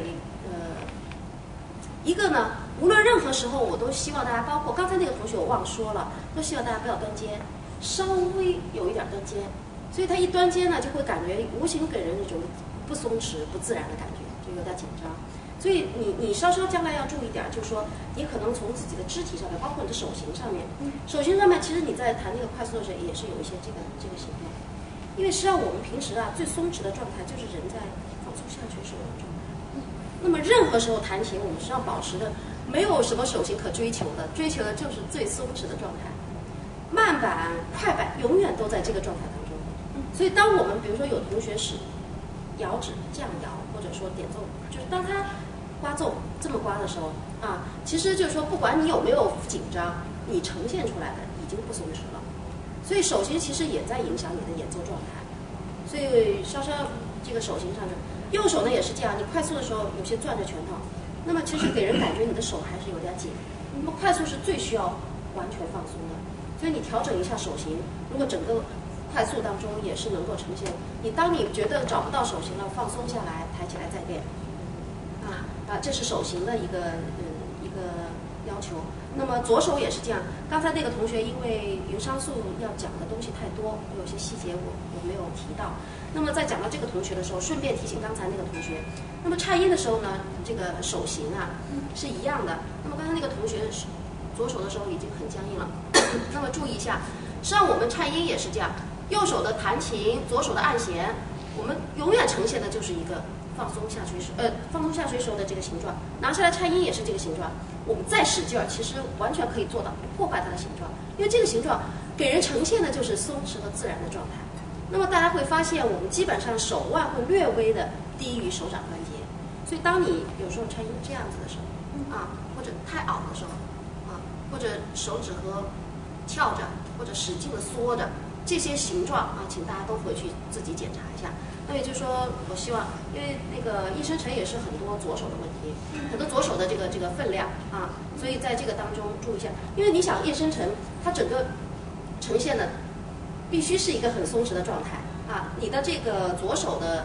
一个呢，无论任何时候我都希望大家，包括刚才那个同学我忘说了，都希望大家不要端肩，稍微有一点端肩，所以他一端肩呢，就会感觉无形给人一种不松弛、不自然的感觉，就有点紧张。所以你稍稍将来要注意点，就是说你可能从自己的肢体上面，包括你的手型上面，手型上面其实你在弹那个快速的时候也是有一些这个形状，因为实际上我们平时啊最松弛的状态就是人在放松下垂手的状态。那么任何时候弹琴，我们实际上保持的没有什么手型可追求的，追求的就是最松弛的状态。慢板、快板永远都在这个状态当中。所以当我们比如说有同学是摇指这样摇，或者说点奏，就是当他刮奏这么刮的时候啊，其实就是说不管你有没有紧张，你呈现出来的已经不松弛了。所以手型其实也在影响你的演奏状态。所以稍稍这个手型上面。右手呢也是这样，你快速的时候有些攥着拳头，那么其实给人感觉你的手还是有点紧。那么快速是最需要完全放松的，所以你调整一下手型，如果整个快速当中也是能够呈现。你当你觉得找不到手型了，放松下来，抬起来再练。这是手型的一个要求。那么左手也是这样。刚才那个同学因为云商素要讲的东西太多，有些细节我没有提到。那么在讲到这个同学的时候，顺便提醒刚才那个同学，那么颤音的时候呢，这个手型啊是一样的。那么刚才那个同学左手的时候已经很僵硬了，那么注意一下，实际上我们颤音也是这样，右手的弹琴，左手的按弦，我们永远呈现的就是一个放松下垂手的这个形状，拿下来颤音也是这个形状。我们再使劲儿，其实完全可以做到不破坏它的形状，因为这个形状给人呈现的就是松弛和自然的状态。那么大家会发现，我们基本上手腕会略微的低于手掌关节，所以当你有时候颤音这样子的时候，或者太拗的时候，或者手指和翘着，或者使劲的缩着，这些形状请大家都回去自己检查一下。那也就是说，我希望，因为那个一生辰也是很多左手的问题，很多左手的这个分量所以在这个当中注意一下，因为你想夜生辰它整个呈现的必须是一个很松弛的状态你的这个左手的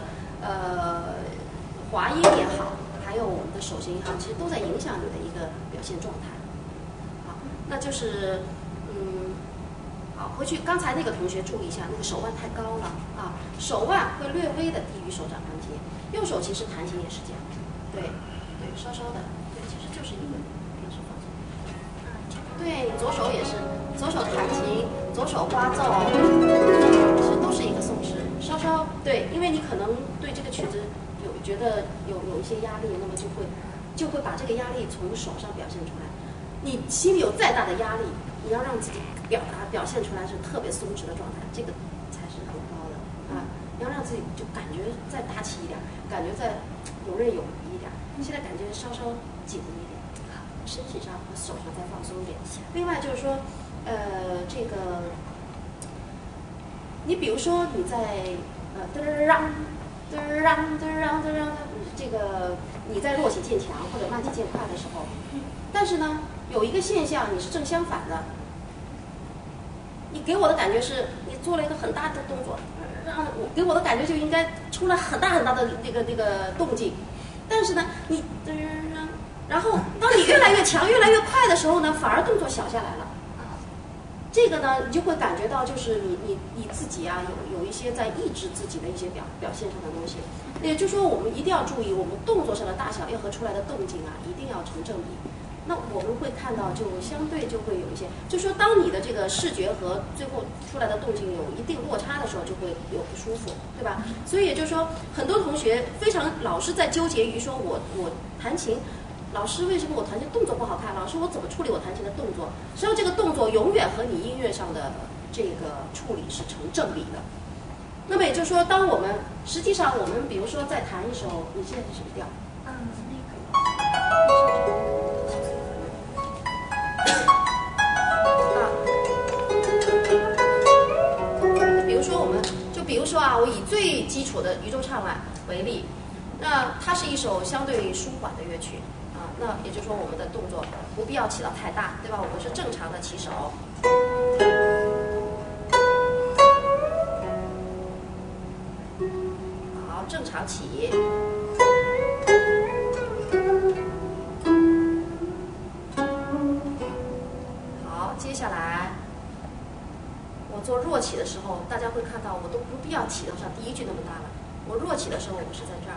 滑音也好，还有我们的手型也好，其实都在影响你的一个表现状态。那就是好，回去刚才那个同学注意一下，那个手腕太高了手腕会略微的低于手掌关节。右手其实弹琴也是这样，对，稍稍的，对，其实就是一个平时放松。对，左手也是，左手弹琴，左手刮奏，其实都是一个松弛，稍稍对，因为你可能对这个曲子觉得有一些压力，那么就会把这个压力从手上表现出来。你心里有再大的压力，你要让自己表现出来是特别松弛的状态，这个才是很高的你要让自己就感觉再大气一点，感觉再游刃有余一点。现在感觉稍稍紧一点，身体上和手上再放松一点。另外就是说，这个你比如说你在这个个你在弱起渐强或者慢起渐快的时候，但是呢，有一个现象你是正相反的，你给我的感觉是你做了一个很大的动作，让我给我的感觉就应该出来很大很大的那个动静，但是呢，你然后当你越来越强、越来越快的时候呢，反而动作小下来了。这个呢，你就会感觉到，就是你自己啊，有一些在抑制自己的一些表现上的东西。也就是说，我们一定要注意，我们动作上的大小要和出来的动静啊，一定要成正比。那我们会看到，就相对就会有一些，就说当你的这个视觉和最后出来的动静有一定落差的时候，就会有不舒服，对吧？所以也就是说，很多同学老是在纠结于说我弹琴。老师，为什么我弹琴动作不好看？老师，我怎么处理我弹琴的动作？实际上，这个动作永远和你音乐上的这个处理是成正比的。那么也就是说，实际上我们比如说在弹一首，你现在是什么调？比如说啊，我以最基础的《渔舟唱晚》为例，那它是一首相对舒缓的乐曲。那也就是说，我们的动作不必要起到太大，对吧？我们是正常的起手，好，正常起。好，接下来我做弱起的时候，大家会看到我都不必要起到像第一句那么大了。我弱起的时候，我是在这儿。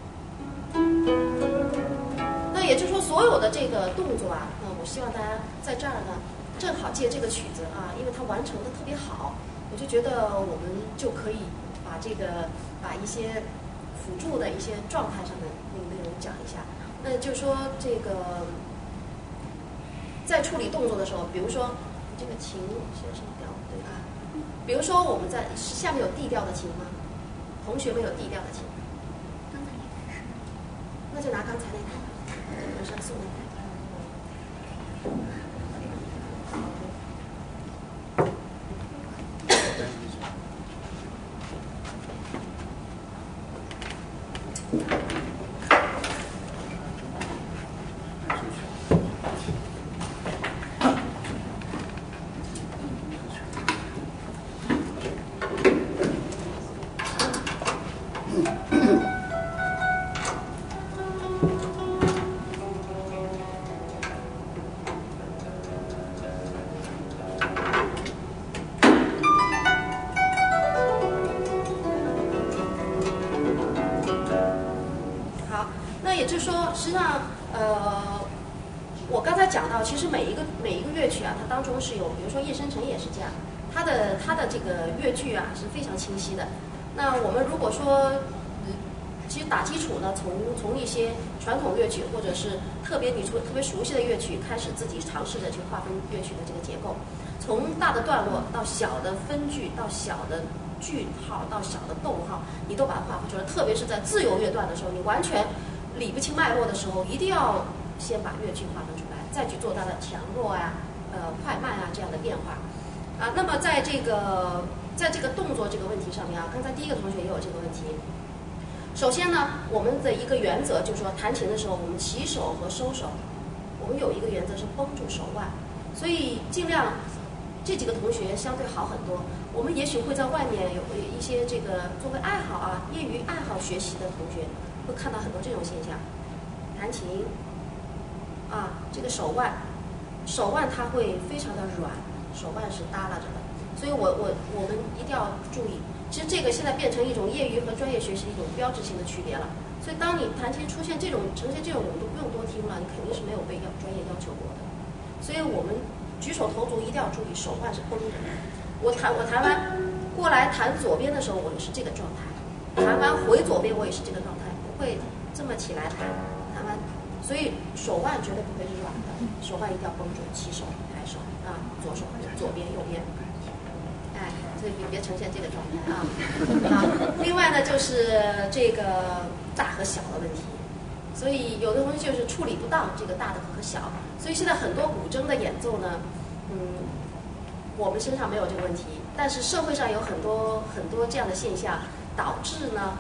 那也就是说，所有的这个动作啊，我希望大家在这儿呢，正好借这个曲子啊，因为它完成的特别好，我就觉得我们就可以把一些辅助的一些状态上的那个内容讲一下。那就是说，这个在处理动作的时候，比如说这个琴写什么调，对吧？比如说我们在下面有 D 调的琴吗？同学们有 D 调的琴？ 刚才也是。 那就拿刚才那台。马上送来。实际上，我刚才讲到，其实每一个乐曲啊，它当中是有，比如说《夜深沉》也是这样，它的这个乐句啊是非常清晰的。那我们如果说，其实打基础呢，从一些传统乐曲或者是特别熟悉的乐曲开始，自己尝试着去划分乐曲的这个结构，从大的段落到小的分句，到小的句号，到小的逗号，你都把它划分出来。特别是在自由乐段的时候，你完全理不清脉络的时候，一定要先把乐句划分出来，再去做它的强弱啊、快慢啊这样的变化啊。那么在这个动作这个问题上面啊，刚才第一个同学也有这个问题。首先呢，我们的一个原则就是说，弹琴的时候，我们起手和收手，我们有一个原则是绷住手腕，所以尽量这几个同学相对好很多。我们也许会在外面有一些这个作为爱好啊、业余爱好学习的同学，会看到很多这种现象。弹琴啊，这个手腕它会非常的软，手腕是耷拉着的，所以我们一定要注意。其实这个现在变成一种业余和专业学习一种标志性的区别了。所以当你弹琴呈现这种，我们都不用多听了，你肯定是没有被专业要求过的。所以我们举手投足一定要注意，手腕是绷着的。我弹完过来弹左边的时候，我也是这个状态；弹完回左边，我也是这个状态，不会这么起来弹。弹完，所以手腕绝对不会是软的，手腕一定要绷住，起手、抬手啊，左手、左边、右边。哎，所以别呈现这个状态啊。好，另外呢，就是这个大和小的问题。所以有的东西就是处理不当这个大的和小，所以现在很多古筝的演奏呢，我们身上没有这个问题，但是社会上有很多这样的现象，导致呢，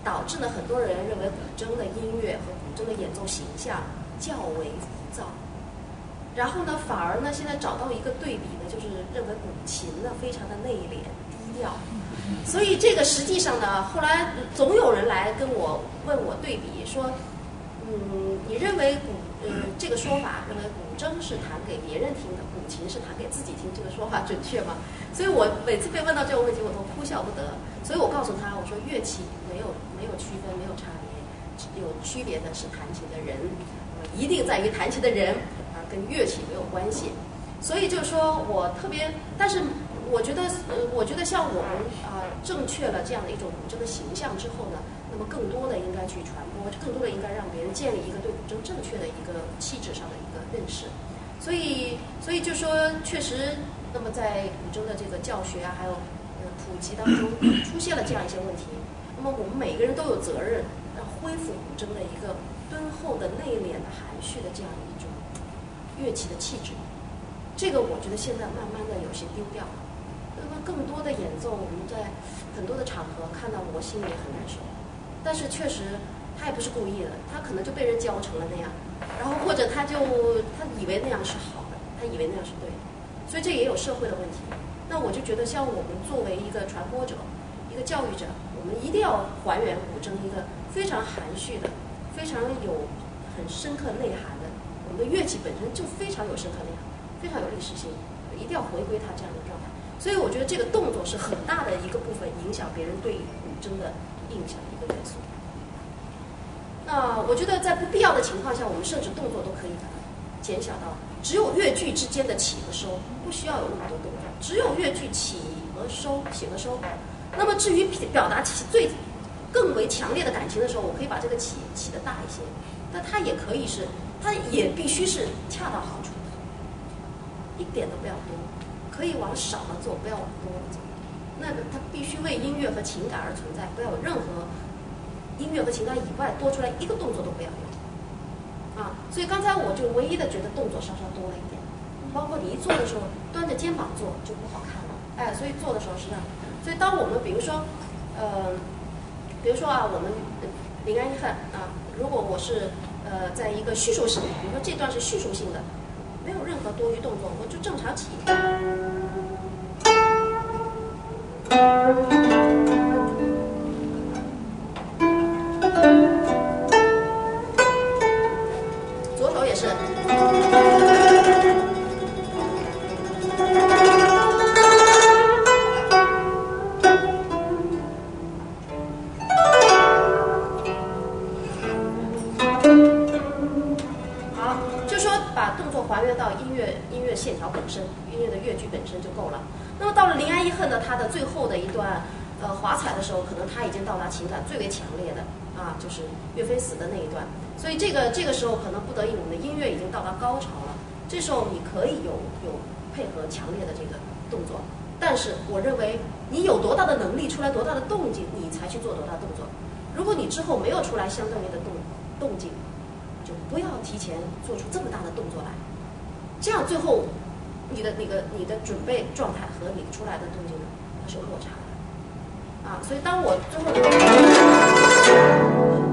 导致呢很多人认为古筝的音乐和古筝的演奏形象较为浮躁。然后呢，反而呢，现在找到一个对比呢，就是认为古琴呢非常的内敛低调，所以这个实际上呢，后来总有人来跟我问我对比，说，你认为这个说法，认为古筝是弹给别人听的，古琴是弹给自己听，这个说法准确吗？所以我每次被问到这个问题，我都哭笑不得。所以我告诉他，我说乐器没有区分，没有差别，有区别的是弹琴的人，一定在于弹琴的人。跟乐器没有关系，所以就是说我特别，但是我觉得像我们正确了这样的一种古筝的形象之后呢，那么更多的应该去传播，更多的应该让别人建立一个对古筝正确的一个气质上的一个认识。所以就说确实，那么在古筝的这个教学还有普及当中出现了这样一些问题，那么我们每个人都有责任要恢复古筝的一个敦厚的、内敛的、含蓄的这样一种乐器的气质，这个我觉得现在慢慢的有些丢掉了。那么更多的演奏，我们在很多的场合看到，我心里也很难受。但是确实，他也不是故意的，他可能就被人教成了那样，然后或者他以为那样是好的，他以为那样是对的，所以这也有社会的问题。那我就觉得，像我们作为一个传播者、一个教育者，我们一定要还原古筝一个非常含蓄的、非常有很深刻内涵的。我们的乐器本身就非常有深刻内涵，非常有历史性，一定要回归它这样的状态。所以我觉得这个动作是很大的一个部分影响别人对古筝的印象的一个元素。那我觉得在不必要的情况下，我们甚至动作都可以把它减小到只有乐句之间的起和收，不需要有那么多动作，只有乐句起和收，起和收。那么至于表达更为强烈的感情的时候，我可以把这个起得大一些，但它也可以是。它也必须是恰到好处，一点都不要多，可以往少了做，不要往多了做。那它必须为音乐和情感而存在，不要有任何音乐和情感以外多出来一个动作都不要有。所以刚才我就唯一的觉得动作稍稍多了一点，包括你一做的时候端着肩膀做就不好看了，所以做的时候是这样。所以当我们比如说我们临安一恨如果我是在一个叙述性，比如说这段是叙述性的，没有任何多余动作，我就正常起。左手也是。还原到音乐线条本身，音乐的乐句本身就够了。那么到了临安一恨呢，它的最后的一段华彩的时候，可能它已经到达情感最为强烈的就是岳飞死的那一段。所以这个时候可能不得已，我们的音乐已经到达高潮了。这时候你可以有配合强烈的这个动作，但是我认为你有多大的能力，出来多大的动静，你才去做多大动作。如果你之后没有出来相对应的动静，就不要提前做出这么大的动作来。这样最后，你的准备状态和你出来的动静呢，它是有落差的，所以当我最后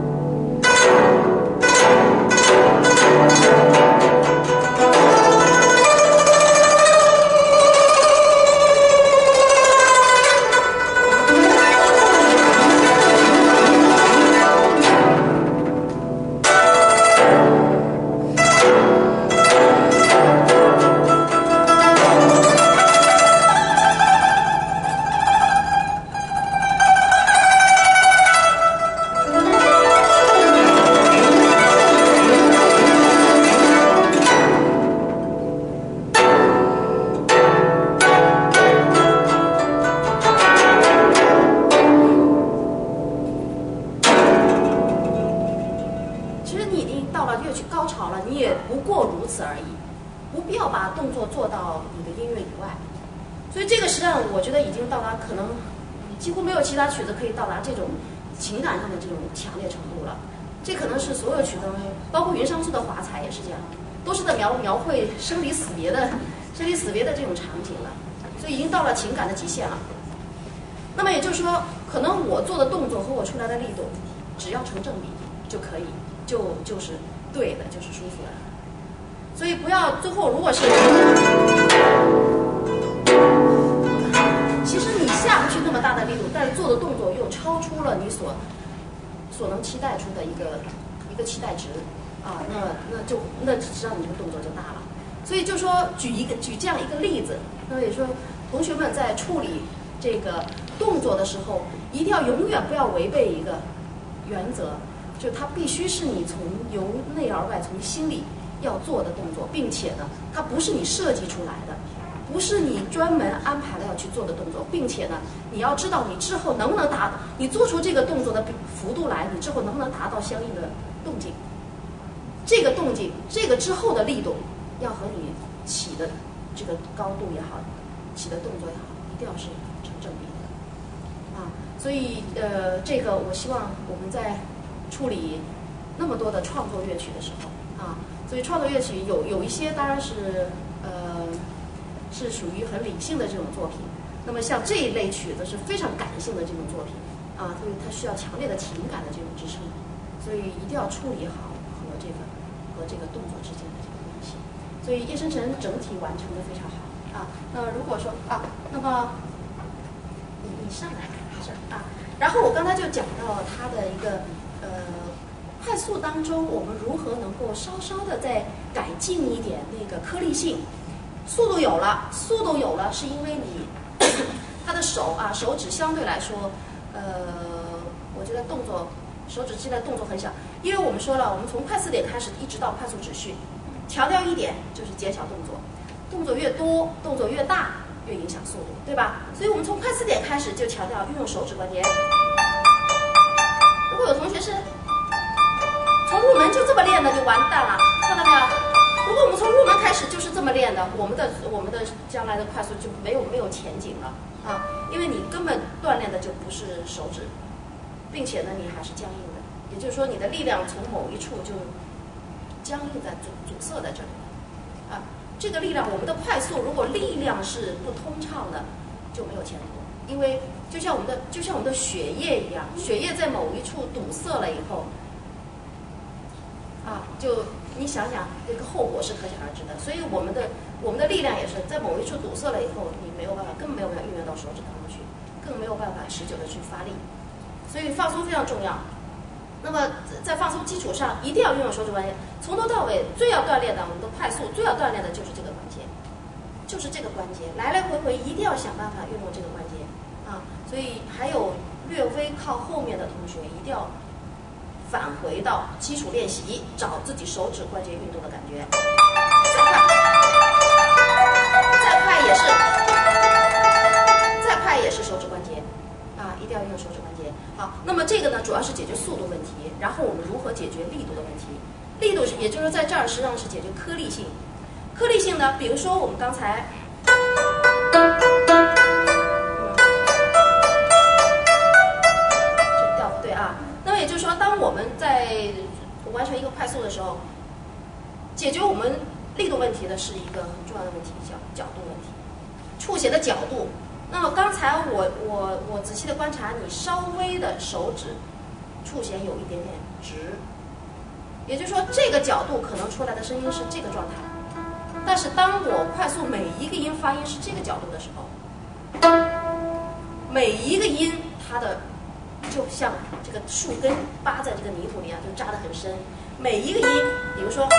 生离死别的这种场景了，所以已经到了情感的极限了。那么也就是说， 可能我做的动作和我出来的力度，只要成正比就可以，就是对的，就是舒服的。所以不要最后如果是，其实你下不去那么大的力度，但是做的动作又超出了你所能期待出的一个期待值啊，那实际上你这个动作就大了。所以就说举这样一个例子，那也说同学们在处理这个动作的时候，一定要永远不要违背一个原则，就它必须是你从由内而外从心里要做的动作，并且呢，它不是你设计出来的，不是你专门安排了要去做的动作，并且呢，你要知道你之后能不能你做出这个动作的幅度来，你之后能不能达到相应的动静，这个动静，这个之后的力度要和你起的这个高度也好，起的动作也好，一定要是成正比的啊。所以这个我希望我们在处理那么多的创作乐曲的时候啊，所以创作乐曲有一些当然是是属于很理性的这种作品，那么像这一类曲子是非常感性的这种作品啊，所以它需要强烈的情感的这种支撑，所以一定要处理好和这个动作之间的这个关系。所以叶生成整体完成的非常好啊。那如果说啊，那么你上来是啊，然后我刚才就讲到它的一个快速当中，我们如何能够稍稍的再改进一点那个颗粒性。速度有了，是因为你他的手指相对来说，我觉得手指现在动作很小，因为我们说了，我们从快4点开始一直到快速止续，强调一点就是减小动作，动作越多，动作越大，越影响速度，对吧？所以我们从快4点开始就强调运用手指关节。如果有同学是从入门就这么练的，就完蛋了，看到没有？如果我们从入门开始就是这么练的，我们的将来的快速就没有前景了啊！因为你根本锻炼的就不是手指，并且呢你还是僵硬的，也就是说你的力量从某一处就僵硬在阻塞在这里啊。这个力量，我们的快速如果力量是不通畅的，就没有前途。因为就像我们的血液一样，血液在某一处堵塞了以后啊，就你想想，这个后果是可想而知的。所以我们的力量也是在某一处堵塞了以后，你没有办法，根本没有办法运用到手指当中去，更没有办法持久的去发力。所以放松非常重要。那么在放松基础上，一定要运用手指关节，从头到尾最要锻炼的，我们的快速最要锻炼的就是这个关节，就是这个关节，来来回回一定要想办法运用这个关节啊。所以还有略微靠后面的同学，一定要返回到基础练习，找自己手指关节运动的感觉。再快也是手指关节啊，一定要用手指关节。好，那么这个呢，主要是解决速度问题，然后我们如何解决力度的问题？力度是，也就是在这儿实际上是解决颗粒性。颗粒性呢，比如说我们刚才。那么也就是说，当我们在完成一个快速的时候，解决我们力度问题的是一个很重要的问题，叫角度问题，触写的角度。那么刚才我仔细的观察，你稍微的手指触弦有一点点直，也就是说这个角度可能出来的声音是这个状态，但是当我快速每一个音发音是这个角度的时候，每一个音它的就像这个树根扒在这个泥土里啊，就扎得很深。每一个音，比如说，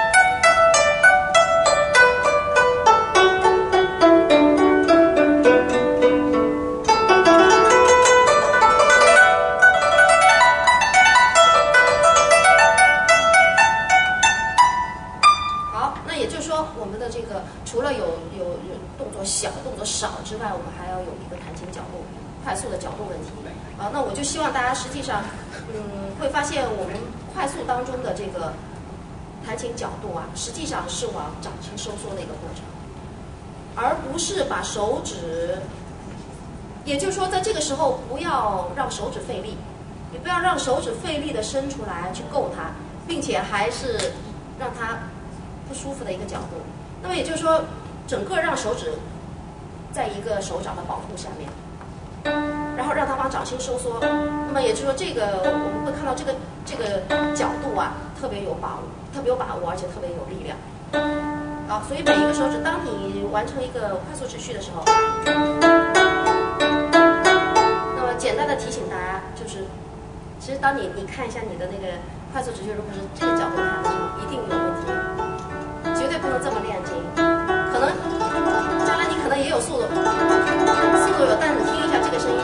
好，那也就是说，我们的这个除了有动作小、动作少之外，我们还要有一个弹琴角度、快速的角度问题。啊，那我就希望大家实际上，会发现我们快速当中的这个弹琴角度啊，实际上是往掌心收缩的一个过程，而不是把手指，也就是说，在这个时候不要让手指费力，你不要让手指费力的伸出来去够它，并且还是让它不舒服的一个角度。那么也就是说，整个让手指在一个手掌的保护下面。 然后让它往掌心收缩。那么也就是说，这个我们会看到这个角度啊，特别有把握，而且特别有力量。好，所以每一个手指，当你完成一个快速指序的时候，那么简单的提醒大家就是，其实当你看一下你的那个快速指序，如果是这个角度看的时候，一定有问题，绝对不能这么练筋。可能将来你可能也有速度有，但你听一下这个声音，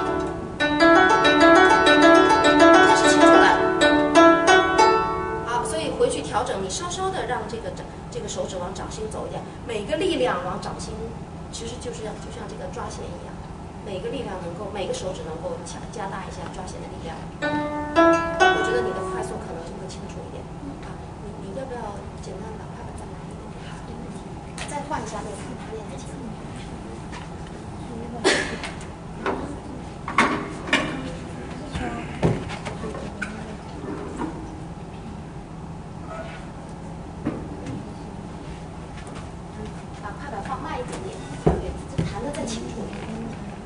这是清楚的。好，所以回去调整，你稍稍的让这个手指往掌心走一点，每个力量往掌心，其实就像这个抓弦一样，每个力量每个手指能够加大一下抓弦的力量。我觉得你的快速可能就会清楚一点。啊，你要不要简单把快板再来一点？再换一下那个他练的琴。把快板放慢一点点，对，弹得再清楚一点。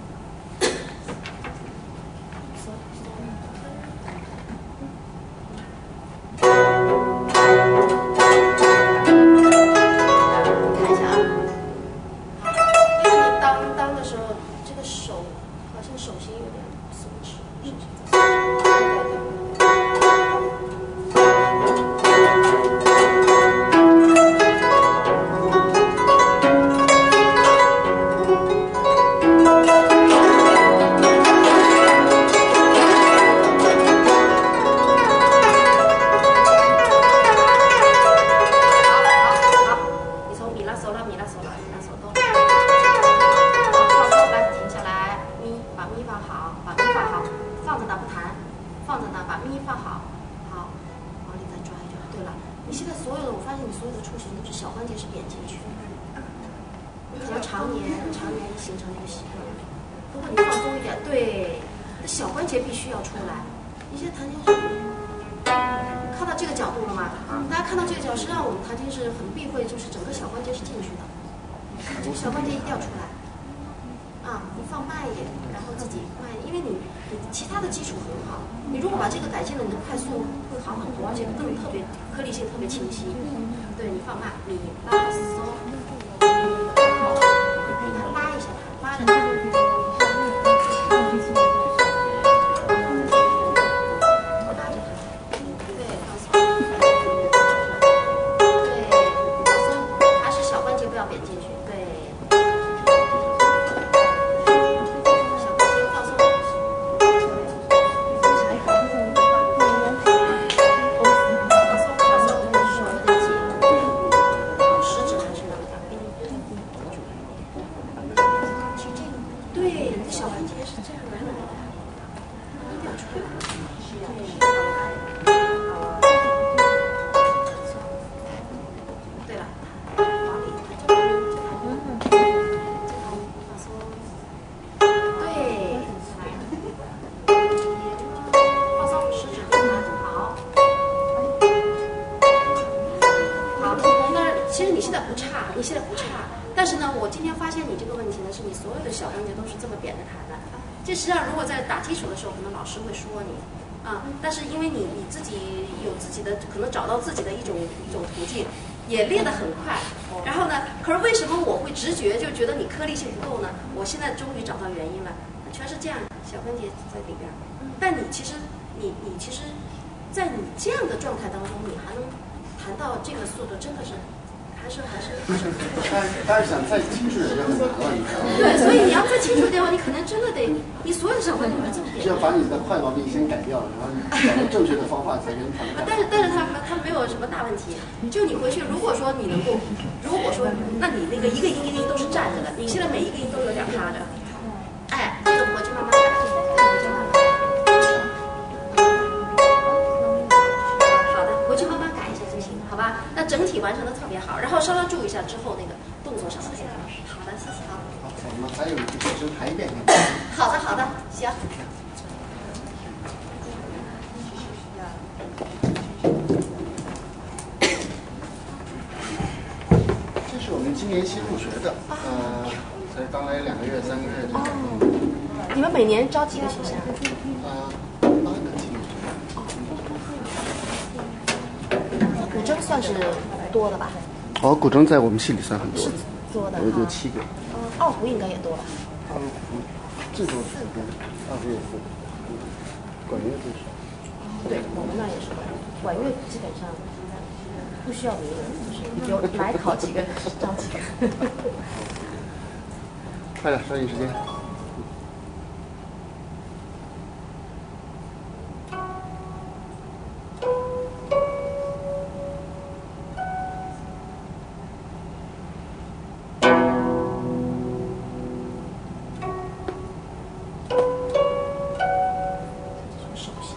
但是因为你自己有自己的可能找到自己的一种途径，也练得很快。然后呢，可是为什么我会直觉就觉得你颗粒性不够呢？我现在终于找到原因了，全是这样小关节在里边。但你其实在你这样的状态当中，你还能弹到这个速度，真的是还是。 但是想再清楚点就很难了，你知道吗？ 对，所以你要再清楚点的话，你可能真的得你所有的小关节都这么点。 只要把你的坏毛病先改掉，然后找到正确的方法才能弹得。 但是它没有什么大问题。就你回去，如果说你能够，如果说，那你那个一个音都是站着的，你现在每一个音都有点趴着。哎，这个回去慢慢改，回去慢慢改。好的，回去慢慢改一下就行，好吧？那整体完成的特别好，然后稍稍注意一下之后那个动作上的变化。好的，谢谢。好， 我们还有一个就弹一遍。 好的，行。 这是我们今年新入学的，才刚来2个月、3个月就。 你们每年招几个学生？ 8个进古筝算是多的吧？ 哦，古筝在我们系里算很多是的， 多的哈。 有7个。 二胡应该也多吧？ 二胡最多4个，二胡有4个，管乐最少。 对，我们那也是管乐，基本上不需要名人，就是有来考几个招几个。 快点，抓紧时间。 手型。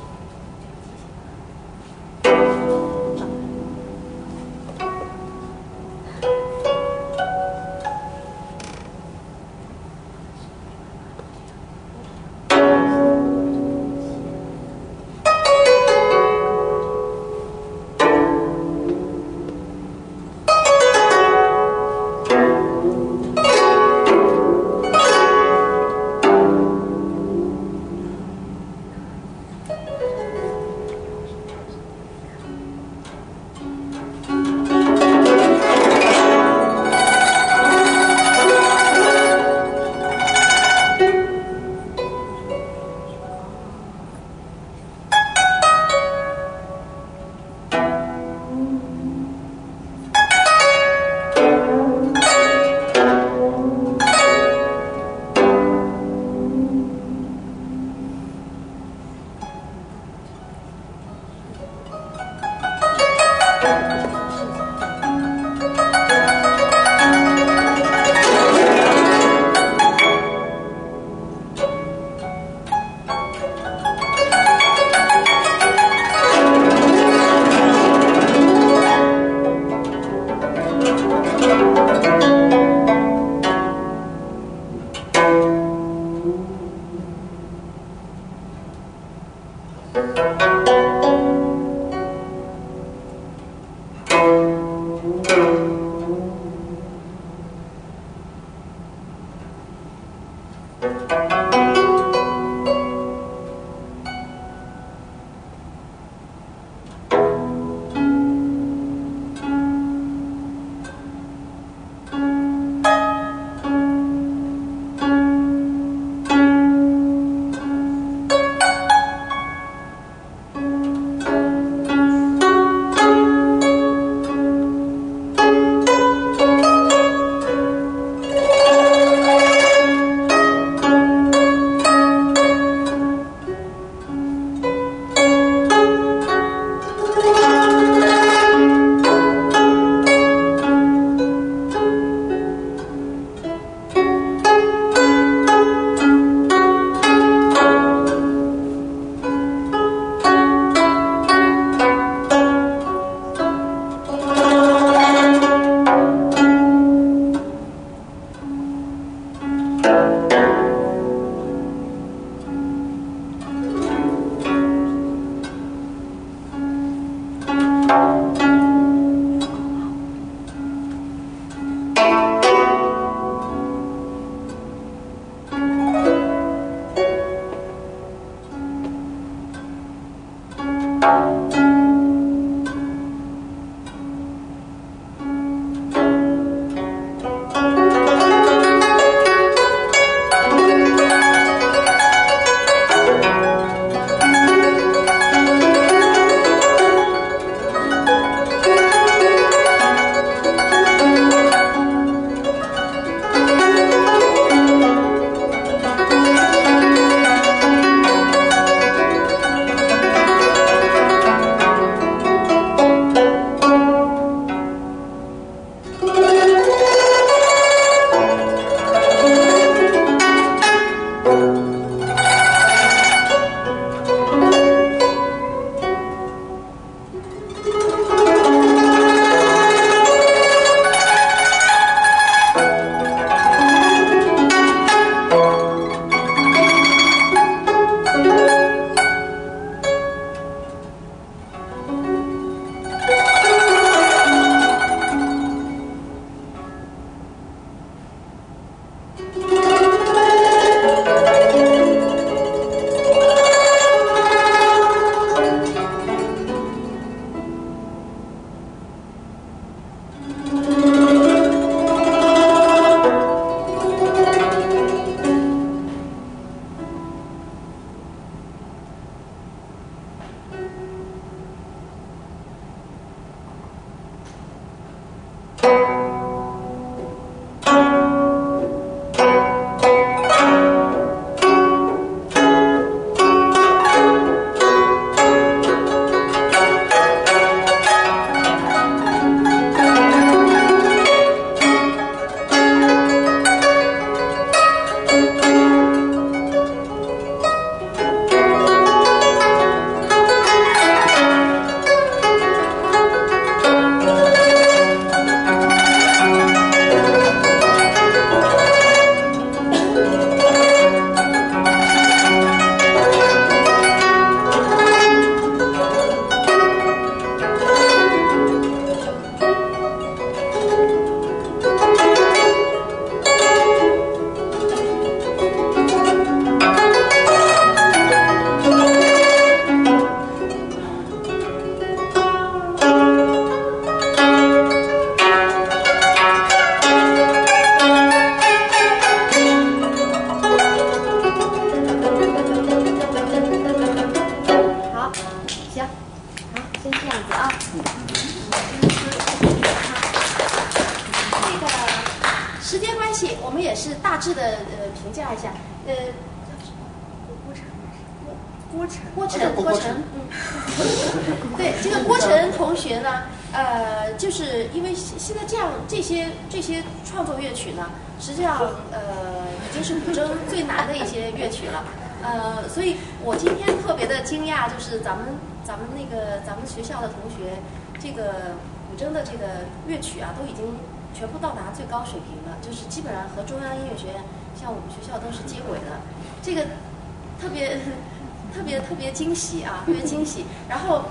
郭晨，对，这个郭晨同学呢，就是因为现在这些创作乐曲呢，实际上已经是古筝最难的一些乐曲了，所以我今天特别的惊讶，就是咱们学校的同学，这个古筝的这个乐曲啊，都已经全部到达最高水平了，就是基本上和中央音乐学院像我们学校都是接轨的，这个特别惊喜啊，特别惊喜。然后，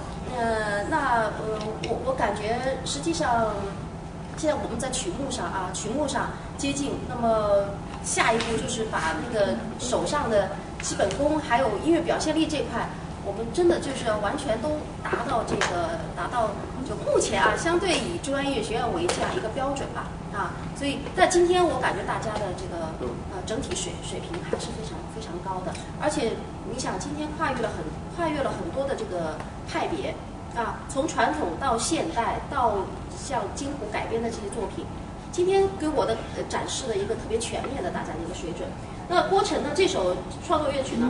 我感觉实际上，现在我们在曲目上接近，那么下一步就是把那个手上的基本功还有音乐表现力这块，我们真的就是要完全都达到就目前啊，相对以中央音乐学院为这样一个标准吧啊，所以在今天我感觉大家的这个整体水平还是非常非常高的，而且你想今天跨越了很多的这个派别啊，从传统到现代到像金湖改编的这些作品，今天给我的展示了一个特别全面的大家的一个水准。那郭晨的这首创作乐曲呢，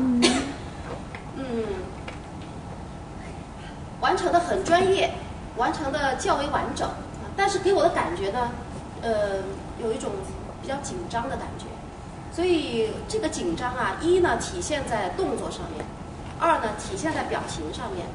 完成的很专业，完成的较为完整，但是给我的感觉呢，有一种比较紧张的感觉。所以这个紧张啊，一呢体现在动作上面，二呢体现在表情上面。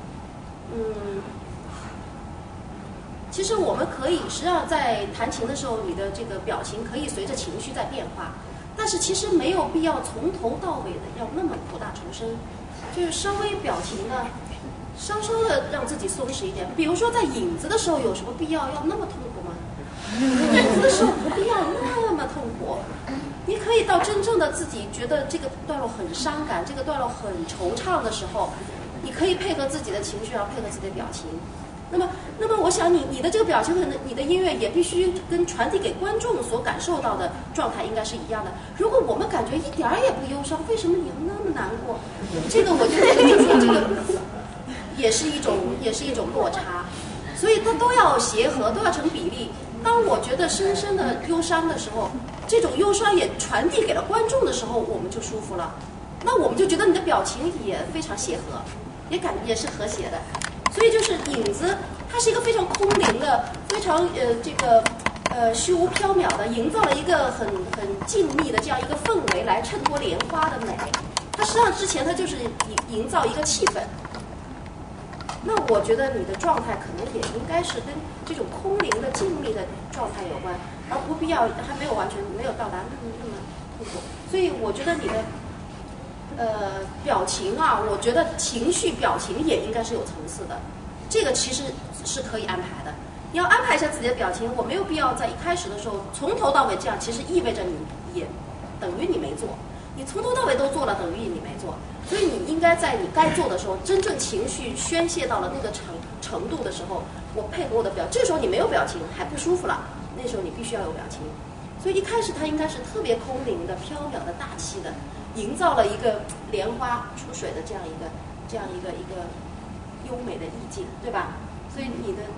其实我们可以，实际上在弹琴的时候，你的这个表情可以随着情绪在变化，但是其实没有必要从头到尾的要那么苦大仇深，就是稍微表情呢，稍稍的让自己松弛一点。比如说在影子的时候，有什么必要要那么痛苦吗？影子的时候不必要那么痛苦。你可以到真正的自己觉得这个段落很伤感，这个段落很惆怅的时候，你可以配合自己的情绪，然后配合自己的表情。那么我想你的这个表情和你的音乐也必须跟传递给观众所感受到的状态应该是一样的。如果我们感觉一点儿也不忧伤，为什么你要那么难过？这个我就觉得就是说这个也是一种落差，所以它都要协和，都要成比例。当我觉得深深的忧伤的时候，这种忧伤也传递给了观众的时候，我们就舒服了。那我们就觉得你的表情也非常协和，也是和谐的。所以就是影子，它是一个非常空灵的，非常虚无缥缈的，营造了一个很静谧的这样一个氛围来衬托莲花的美。它实际上之前它就是营造一个气氛。那我觉得你的状态可能也应该是跟这种空灵的静谧的状态有关，而不必要还没有完全没有到达那么痛苦。所以我觉得你的表情啊，我觉得情绪表情也应该是有层次的，这个其实是可以安排的。你要安排一下自己的表情，我没有必要在一开始的时候从头到尾这样，其实意味着你也等于你没做。你从头到尾都做了，等于你没做。所以你应该在你该做的时候，真正情绪宣泄到了那个程度的时候，我配合我的这个时候你没有表情还不舒服了，那时候你必须要有表情。所以一开始它应该是特别空灵的、飘渺的、大气的，营造了一个莲花出水的这样一个优美的意境，对吧？所以你的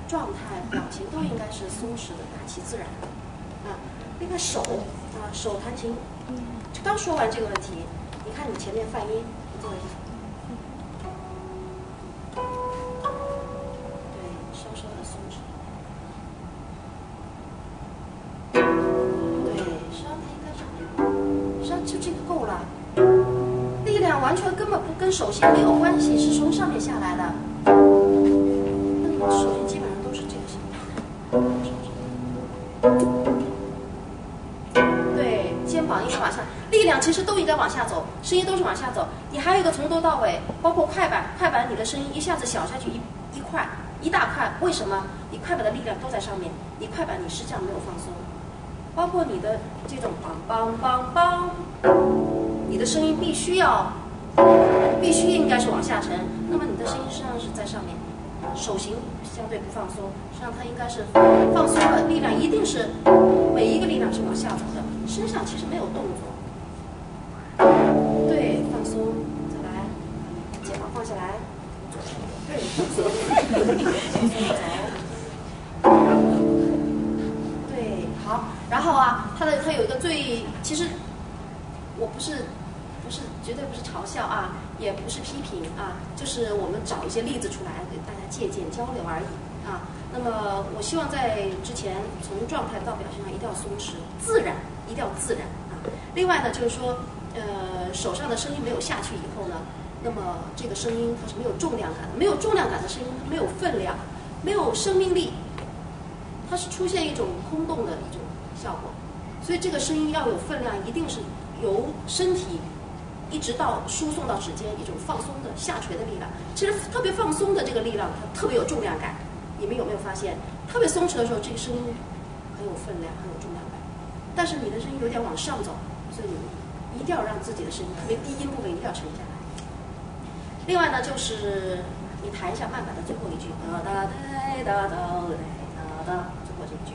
状态、表情都应该是松弛的、大气自然的。另外手手弹琴，刚说完这个问题，你看你前面泛音，你做一下。对，稍稍的松弛。对，稍微应该上面，就这个够了。力量完全根本不跟手型没有关系，是从上面下来的。那你手型基本上都是这个形状。对，肩膀应该往下，力量其实都应该往下走，声音都是往下走。你还有一个从头到尾，包括快板，快板你的声音一下子小下去一块一大块，为什么？你快板的力量都在上面，你快板你实际上没有放松，包括你的这种梆梆梆梆，你的声音必须应该是往下沉，那么你的声音实际上是在上面，手型相对不放松，实际上它应该是放松的，力量一定是每一个力量是往下走的，身上其实没有动作。对，放松，再来，肩膀放下来，对，放松，放松走。对，好，然后它有一个其实我不是绝对不是嘲笑也不是批评就是我们找一些例子出来给大家借鉴交流而已那么我希望在之前从状态到表现上一定要松弛自然，一定要自然另外呢就是说手上的声音没有下去以后呢，那么这个声音它是没有重量感的，没有重量感的声音它没有分量，没有生命力，它是出现一种空洞的一种效果。所以这个声音要有分量，一定是由身体一直到输送到指尖一种放松的下垂的力量。其实特别放松的这个力量，它特别有重量感。你们有没有发现，特别松弛的时候，这个声音很有分量，很有重量感。但是你的声音有点往上走，所以你一定要让自己的声音，特别低音部分一定要沉下来。另外呢，就是你弹一下慢板的最后一句，哒哒哒哒哒哒哒，最后这一句。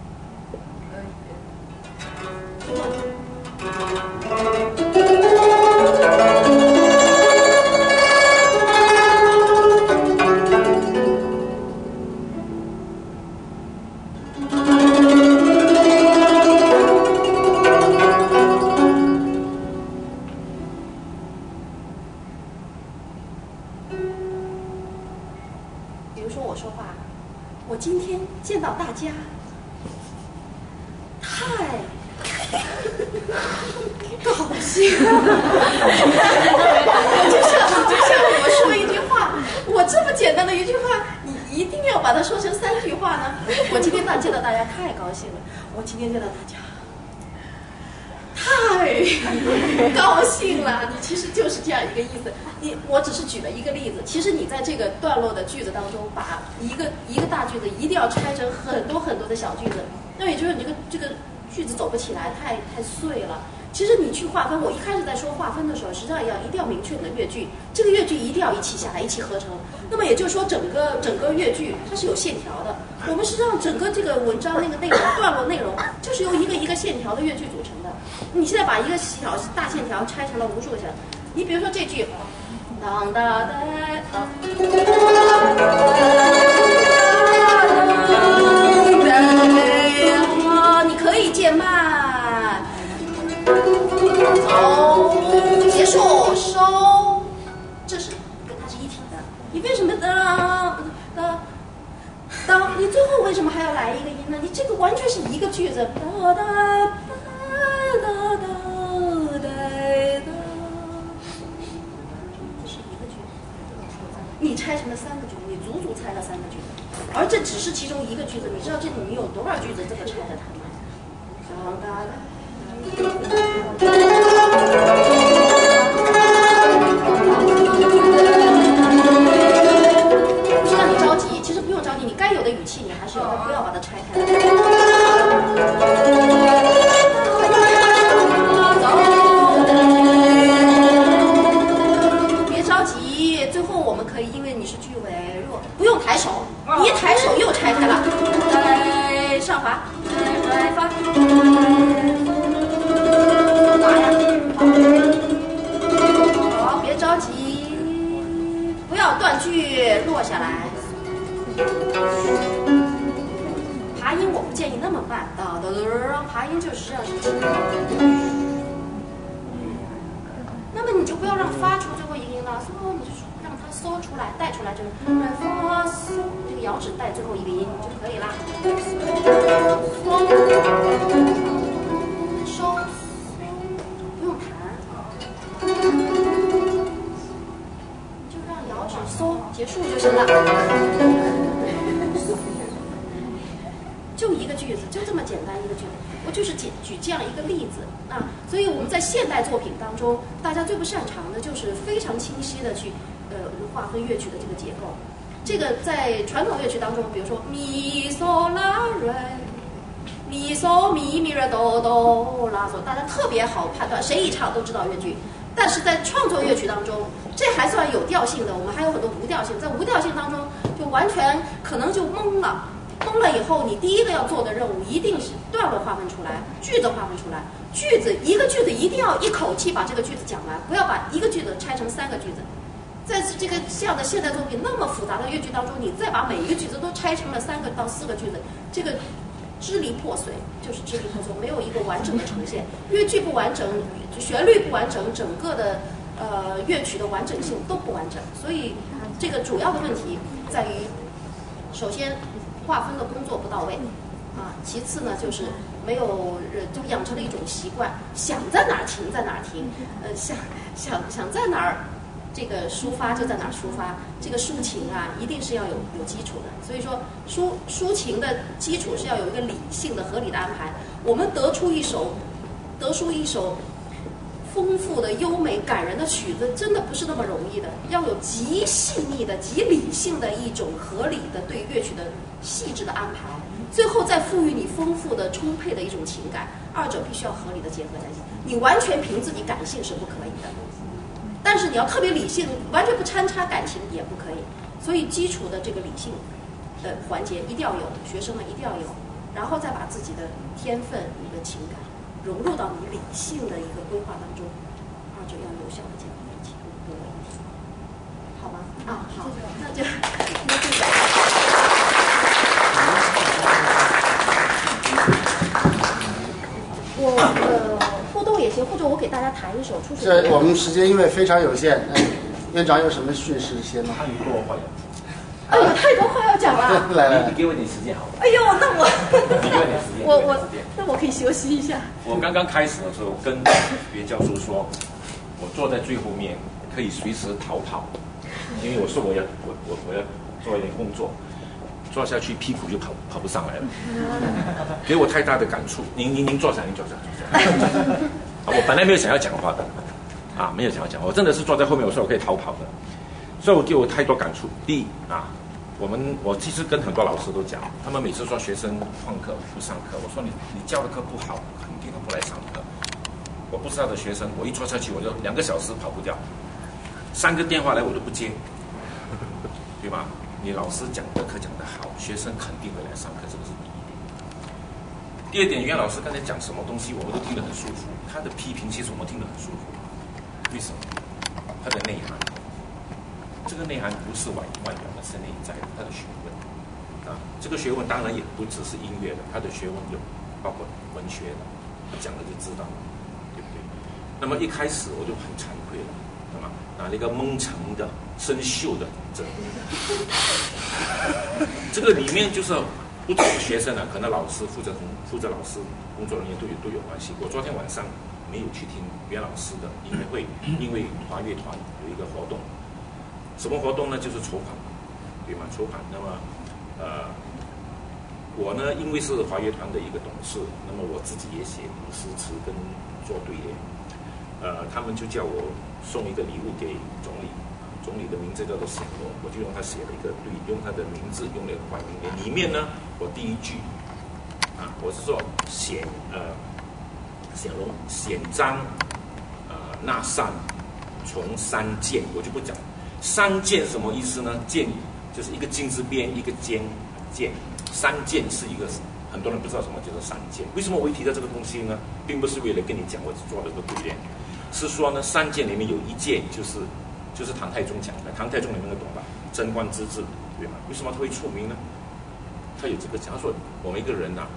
比如说我说话，我今天见到大家，太高兴了。就像我说一句话，我这么简单的一句话，你一定要把它说成3句话呢？我今天见到大家太高兴了，我今天见到大家太高兴了，你其实就是这样一个意思。我只是举了一个例子，其实你在这个段落的句子当中，把一个大句子一定要拆成很多很多的小句子，那也就是你这个句子走不起来，太碎了。其实你去划分，我一开始在说划分的时候，实际上一定要明确你的乐句，这个乐句一定要一起下来，一起合成。那么也就是说，整个乐句它是有线条的。我们实际上整个这个文章那个内容段落内容，就是由一个线条的乐句组成的。你现在把一个大线条拆成了无数个小，你比如说这句，当当当当。你可以渐慢，走，结束，收，这是跟它是一体的。你为什么当你最后为什么还要来一个音呢？你这个完全是一个句子，哒哒哒哒哒哒哒，是一个句子。你拆成了3个句子，你足足拆了3个句子，而这只是其中一个句子。你知道这里面有多少句子这么拆的它吗？不是让你着急，其实不用着急，你该有的语气你还是有的，不要把它拆开。别着急，最后我们可以，因为你是句尾，不用抬手，你一抬手又拆开了。来上滑，来发，滑呀，好，别着急，不要断句，落下来。 办？哒哒哒，爬音就是这样是轻的。那么你就不要让发出最后一个音了，嗦，你就让它嗦出来，带出来就是发嗦，这个咬指带最后一个音就可以啦。收，不用弹，就让咬指嗦结束就行了。就一个句子，就这么简单一个句子。我就是举这样一个例子啊，所以我们在现代作品当中，大家最不擅长的就是非常清晰的去划分乐曲的这个结构。这个在传统乐曲当中，比如说咪嗦拉瑞，咪嗦咪咪瑞哆哆拉嗦，大家特别好判断，谁一唱都知道乐句。但是在创作乐曲当中，这还算有调性的，我们还有很多无调性，在无调性当中就完全可能就懵了。懵了以后，你第一个要做的任务一定是段落划分出来，句子划分出来。句子一个句子一定要一口气把这个句子讲完，不要把一个句子拆成3个句子。在这个像的现代作品那么复杂的乐句当中，你再把每一个句子都拆成了3个到4个句子，这个支离破碎，就是支离破碎，没有一个完整的呈现。乐句不完整，旋律不完整，整个的乐曲的完整性都不完整。所以这个主要的问题在于，首先划分的工作不到位啊，其次呢就是没有就养成了一种习惯，想在哪儿停在哪儿停，想在哪儿这个抒发就在哪儿抒发，这个抒情啊一定是要有基础的。所以说抒情的基础是要有一个理性的合理的安排。我们得出一首丰富的、优美、感人的曲子，真的不是那么容易的。要有极细腻的、极理性的一种合理的对乐曲的细致的安排，最后再赋予你丰富的、充沛的一种情感，二者必须要合理的结合在一起。你完全凭自己感性是不可以的，但是你要特别理性，完全不掺插感情也不可以。所以基础的这个理性的环节一定要有，学生们一定要有，然后再把自己的天分、你的情感融入到你理性的一个规划当中，二者要有效的结合在一起，没有问题，好吗？啊，好，那就互动也行，或者我给大家弹一首初始。 这我们时间因为非常有限，院长有什么训示先吗？ 太多话了。 哎呦，太多话要讲了。 来， 你给我点时间好吗？ 哎呦，那我你给我点时间。 那我可以休息一下。 我刚刚开始的时候跟袁教授说，我坐在最后面可以随时逃跑，因为我说我要做一点工作，坐下去屁股就跑不上来了，给我太大的感触。您坐下，您坐下。我本来没有想要讲话的，没有想要讲话，我真的是坐在后面，我说我可以逃跑的，所以我就有太多感触。第一我其实跟很多老师都讲，他们每次说学生旷课不上课，我说你教的课不好，肯定不来上课。我不知道的学生，我一坐下去我就2个小时跑不掉，3个电话来我都不接，对吧？你老师讲的课讲得好，学生肯定会来上课，这个是第一点。第二点，袁老师刚才讲什么东西，我们都听得很舒服。他的批评其实我们听得很舒服，为什么？他的内涵。这个内涵不是外表的，是内在的，它的学问这个学问当然也不只是音乐的，它的学问有包括文学的，我讲了就知道了，对不对？那么一开始我就很惭愧了，那么拿了一个蒙城的生锈的这这个里面就是不只是学生可能老师负责老师工作人员都有关系。我昨天晚上没有去听袁老师的音乐会，因为华乐团有一个活动。什么活动呢？就是筹款，对吗？筹款。那么，我呢，因为是华乐团的一个董事，那么我自己也写古诗词跟做对联，他们就叫我送一个礼物给总理，总理的名字叫做显荣，我就用他写了一个对，用他的名字用了一个冠名联。里面呢，我第一句我是说显荣显彰纳善从三剑，我就不讲。三剑什么意思呢？剑就是一个金字边，一个尖剑。三剑是一个很多人不知道什么叫做三剑。为什么我会提到这个东西呢？并不是为了跟你讲我做了个对联，是说呢，三剑里面有一剑就是唐太宗讲的。唐太宗你们懂吧？贞观之治，对吗？为什么他会出名呢？他有这个讲说，我们一个人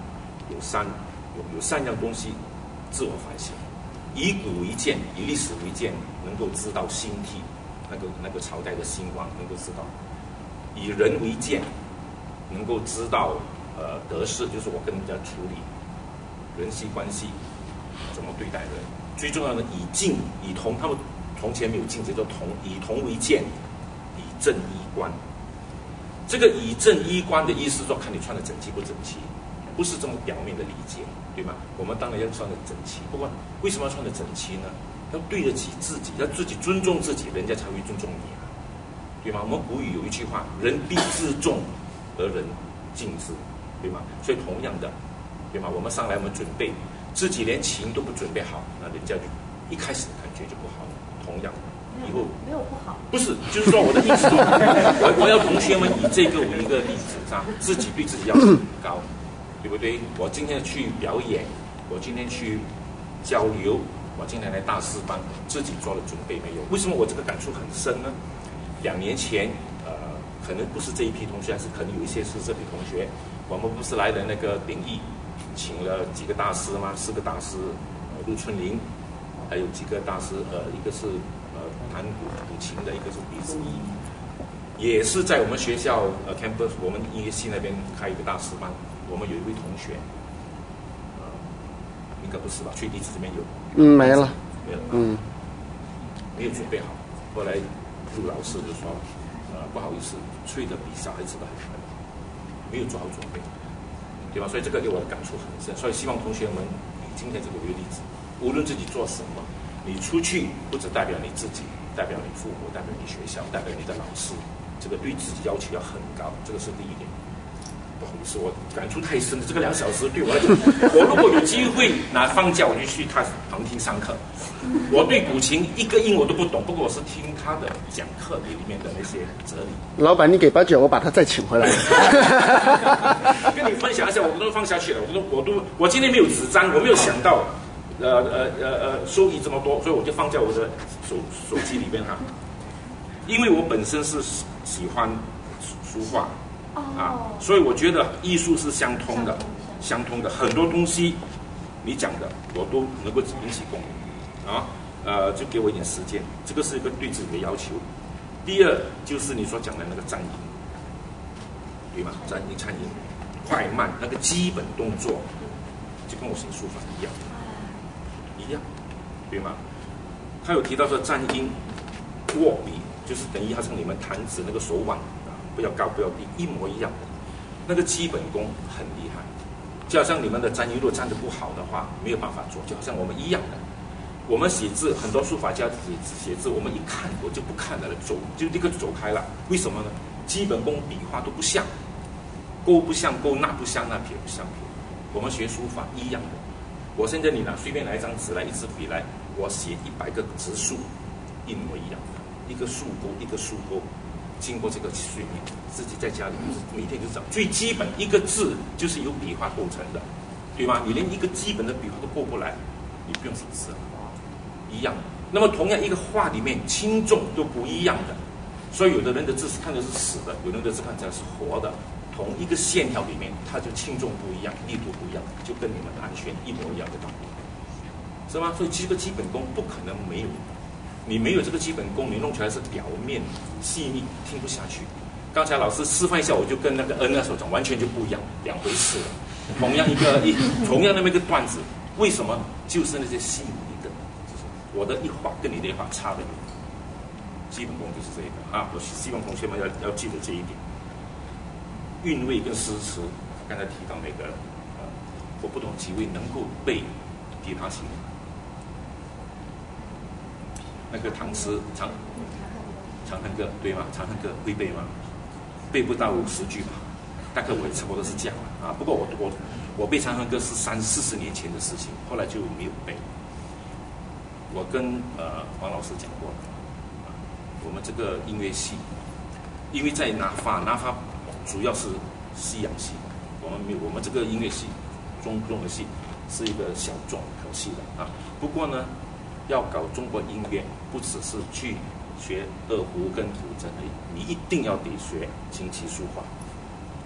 有三样东西自我反省：以古为鉴，以历史为鉴，能够知道兴替那个朝代的兴亡，能够知道；以人为鉴，能够知道得失，就是我跟人家处理人际关系怎么对待人。最重要的以静以同，他们从前没有静，叫做同，以同为鉴，以正衣冠。这个以正衣冠的意思说，看你穿的整齐不整齐，不是这么表面的理解，对吗？我们当然要穿的整齐，不过为什么要穿的整齐呢？要对得起自己，要自己尊重自己，人家才会尊重你啊，对吗？我们古语有一句话：人必自重而人敬之，对吗？所以同样的，对吗？我们上来我们准备自己连情都不准备好，那人家就一开始感觉就不好了。同样，以后没有不好， 不是，就是说我的意思说，我要同学们以这个为一个例子，上自己对自己要求很高，对不对？我今天去表演，我今天去交流，我今天来大师班，自己做了准备没有？为什么我这个感触很深呢？2年前，可能不是这一批同学，但是可能有一些是这批同学，我们不是来了那个灵异，请了几个大师吗？4个大师，陆春林，还有几个大师，一个是弹古琴的，一个是笛子一，也是在我们学校campus 我们音乐系那边开一个大师班。我们有一位同学，应该不是吧？吹笛子这边有， 没了， 没有，没有准备好。后来陆老师就说，不好意思，吹得比小孩子的还好，没有做好准备，对吧？所以这个给我的感触很深。所以希望同学们以今天这个为例子，无论自己做什么，你出去不只代表你自己，代表你父母，代表你学校，代表你的老师，这个对自己要求要很高，这个是第一点。不好意思，我感触太深了。这个2小时对我来讲，我如果有机会放假，我就去他旁听上课。我对古琴一个音我都不懂，不过我是听他的讲课里面的那些哲理。 老板，你给把酒，我把他再请回来。 跟你分享一下，我都放下去了。我今天没有纸张，我没有想到，收益这么多，所以我就放在我的手机里面哈。因为我本身是喜欢书画。所以我觉得艺术是相通的，很多东西你讲的我都能够引起共鸣就给我一点时间，这个是一个对自己的要求。第二就是你所讲的那个站音，对吗？站音、颤音、快慢那个基本动作，就跟我写书法一样，对吗？他有提到说站音、握笔，就是等于好像你们弹指那个手腕。不要高，不要低，一模一样的，那个基本功很厉害。就好像你们的站音，如果站得不好的话，没有办法做。就好像我们一样的，我们写字，很多书法家写字，我们一看我就不看了，就立刻走开了。为什么呢？基本功笔画都不像，勾不像勾，捺不像捺，撇不像撇。我们学书法一样的。我现在你随便拿一张纸来，一支笔来，我写100个直竖，一模一样的，一个竖钩，一个竖钩。经过这个训练，自己在家里每天就找最基本一个字就是由笔画构成的，对吗？你连一个基本的笔画都过不来，你不用写字了，一样。那么同样一个画里面轻重都不一样的，所以有的人的字是看的是死的，有的人的字看起来是活的。同一个线条里面，它就轻重不一样，力度不一样，就跟你们盘旋一模一样的道理，是吗？所以这个基本功不可能没有。你没有这个基本功，你弄出来是表面细腻，听不下去。刚才老师示范一下，我就跟那个那首长完全就不一样，2回事了。同样同样那么一个段子，为什么就是那些细腻的，就是我的一画跟你的一画差得远。基本功就是这个啊，我希望同学们要记得这一点。韵味跟诗词，刚才提到那个我不懂几位能够背《琵琶行》。那个唐诗《长恨歌》对吗？《长恨歌》会背吗？背不到50句吧，大概我也差不多是这样了啊。不过我背《长恨歌》是30-40年前的事情，后来就没有背。我跟黄老师讲过，我们这个音乐系，因为在拿发主要是西洋系，我们这个音乐系中的系是一个小众可系的啊。不过呢，要搞中国音乐，不只是去学二胡跟古筝而已，你一定要得学琴棋书画。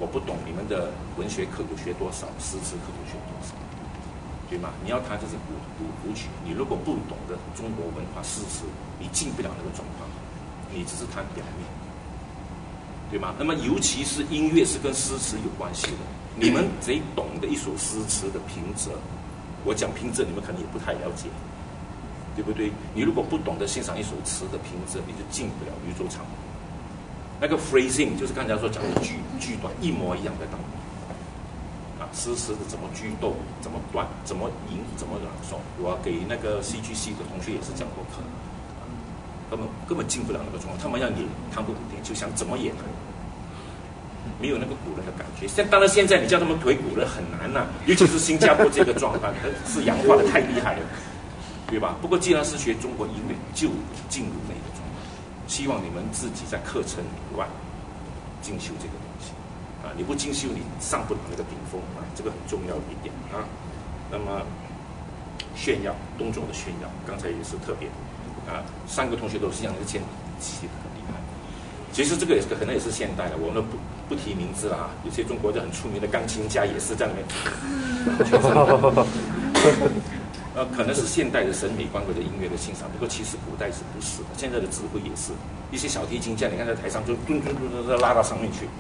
我不懂你们的文学课有学多少，诗词课有学多少，对吗？你要谈这是古曲，你如果不懂得中国文化诗词，你进不了那个状况，你只是谈表面，对吗？那么尤其是音乐是跟诗词有关系的，你们贼懂得一首诗词的平仄，我讲平仄你们可能也不太了解，对不对？你如果不懂得欣赏一首词的平仄，你就进不了宇宙长。那个 phrasing 就是刚才说讲的句短一模一样的道理啊，诗词的怎么句逗，怎么断，怎么吟，怎么朗诵。我给那个戏剧系的同学也是讲过课，根本进不了那个状况。他们要演汤不补丁，就想怎么演呢？没有那个古人的感觉。当然现在你叫他们推古人很难呐、尤其是新加坡这个状况，是洋化的太厉害了，对吧？不过既然是学中国音乐，就进入那个状况。希望你们自己在课程以外精修这个东西啊！你不精修，你上不了那个顶峰啊！这个很重要一点啊。那么炫耀，动作的炫耀，刚才也是特别啊。3个同学都是一样的，剑气很厉害。其实这个也是可能也是现代的，我们不提名字了啊。有些中国的很出名的钢琴家也是在那边。可能是现代的审美观或者音乐的欣赏，不过其实古代是不是的？现在的指挥也是，一些小提琴家，你看在台上就咚咚咚咚拉到上面去。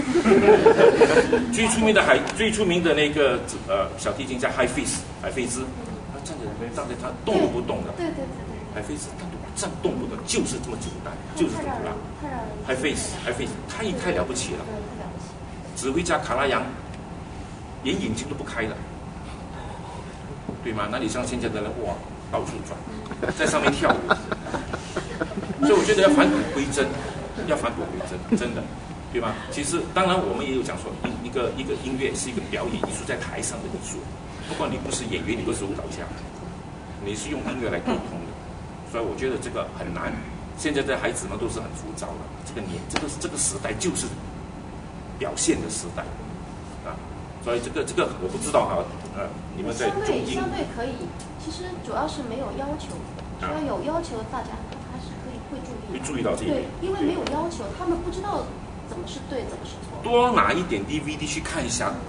最出名的那个小提琴家海菲兹，他站在他动都不动的。 对。 海菲兹他站动不动，就是这么简单，就是这么拉。海菲兹太了不起了。指挥家卡拉扬连眼睛都不开的。对吗？哪里像现在的人哇，到处转，在上面跳舞。所以我觉得要返璞归真，真的，对吗？其实当然我们也有讲说，一个音乐是一个表演艺术，在台上的艺术。不管你不是演员，你不是舞蹈家，你是用音乐来沟通的。所以我觉得这个很难。现在的孩子们都是很浮躁的，这个时代就是表现的时代啊。所以这个我不知道哈，你们在中英相对可以，其实主要是没有要求，只要有要求，大家还是会注意。 会注意到这一点。 对，因为没有要求，他们不知道怎么是对，怎么是错。 多拿一点 DVD 去看一下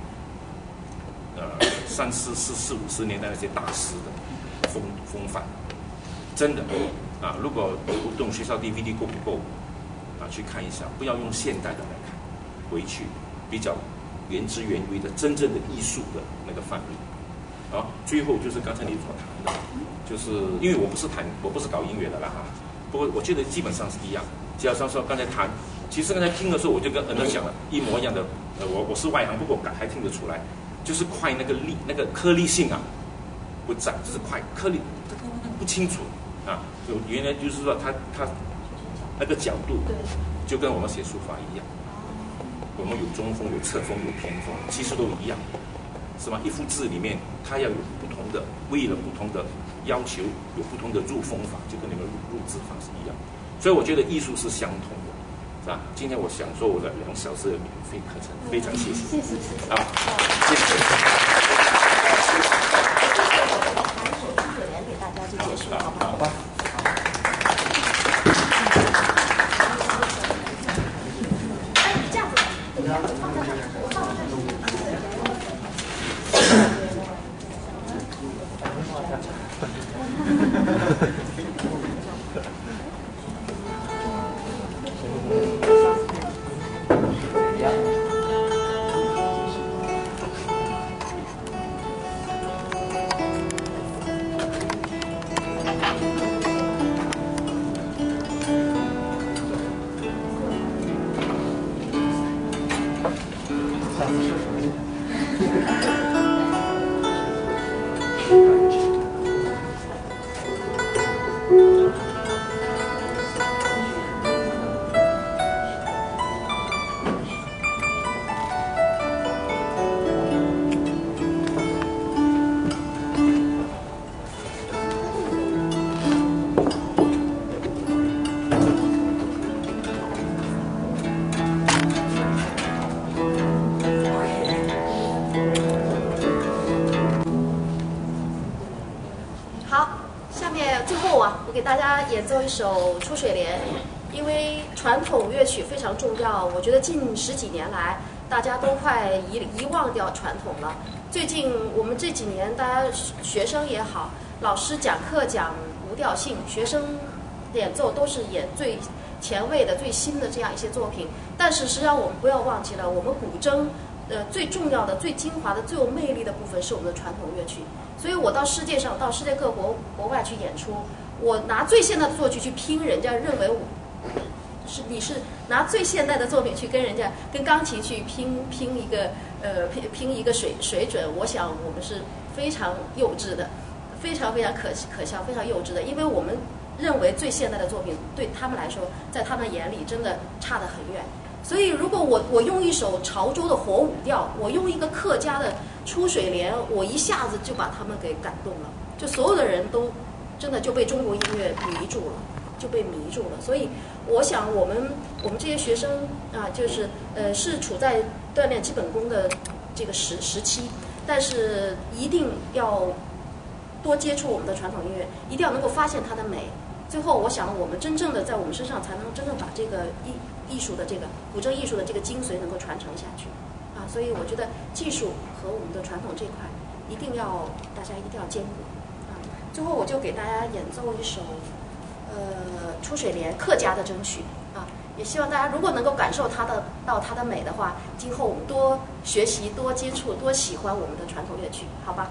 ，30、40、50年代那些大师的风范，真的啊！如果不懂学校 DVD 够不够啊，去看一下，不要用现代的来看，回去比较原汁原味的真正的艺术的那个范例。好，最后就是刚才你所谈的，就是因为我不是搞音乐的啦哈，不过我觉得基本上是一样。就像说刚才谈，其实刚才听的时候我就跟恩德讲了一模一样的。我是外行，不过还听得出来，就是快那个颗粒性啊不在，就是快颗粒不清楚啊。就原来就是说它那个角度，就跟我们写书法一样。我们有中锋、有侧锋、有偏锋，其实都一样，是吗？一幅字里面，它要有不同的，为了不同的要求，有不同的入锋法，就跟你们入字法是一样。所以我觉得艺术是相同的，是吧？今天我享受我的2小时的免费课程，非常谢谢。 谢谢啊，谢谢。 谈一首《春联》给大家就结束了，好不好？ 好吧。 演奏一首《出水莲》，因为传统乐曲非常重要。我觉得近10几年来， 大家都快遗忘掉传统了。最近我们这几年，大家学生也好，老师讲课讲无调性，学生演奏都是演最前卫的、最新的这样一些作品。但是实际上我们不要忘记了，我们古筝最重要的、最精华的、最有魅力的部分是我们的传统乐曲。所以我到世界各国外去演出，我拿最现代的作曲去拼，人家认为你是拿最现代的作品去跟钢琴去拼一个水准。我想我们是非常幼稚的，非常非常可笑，非常幼稚的，因为我们认为最现代的作品对他们来说，在他们眼里真的差得很远。所以如果我用一首潮州的火舞调，我用一个客家的出水莲，我一下子就把他们给感动了，就所有的人都真的就被中国音乐迷住了，所以我想我们这些学生啊，就是是处在锻炼基本功的这个时期，但是一定要多接触我们的传统音乐，一定要能够发现它的美。最后，我想我们真正的在我们身上才能真正把这个艺术的这个古筝艺术的这个精髓能够传承下去啊。所以我觉得技术和我们的传统这块大家一定要兼顾啊。最后我就给大家演奏一首出水莲客家的筝曲啊，也希望大家如果能够感受它的美的话，今后我们多学习、多接触、多喜欢我们的传统乐曲，好吧？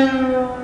噔。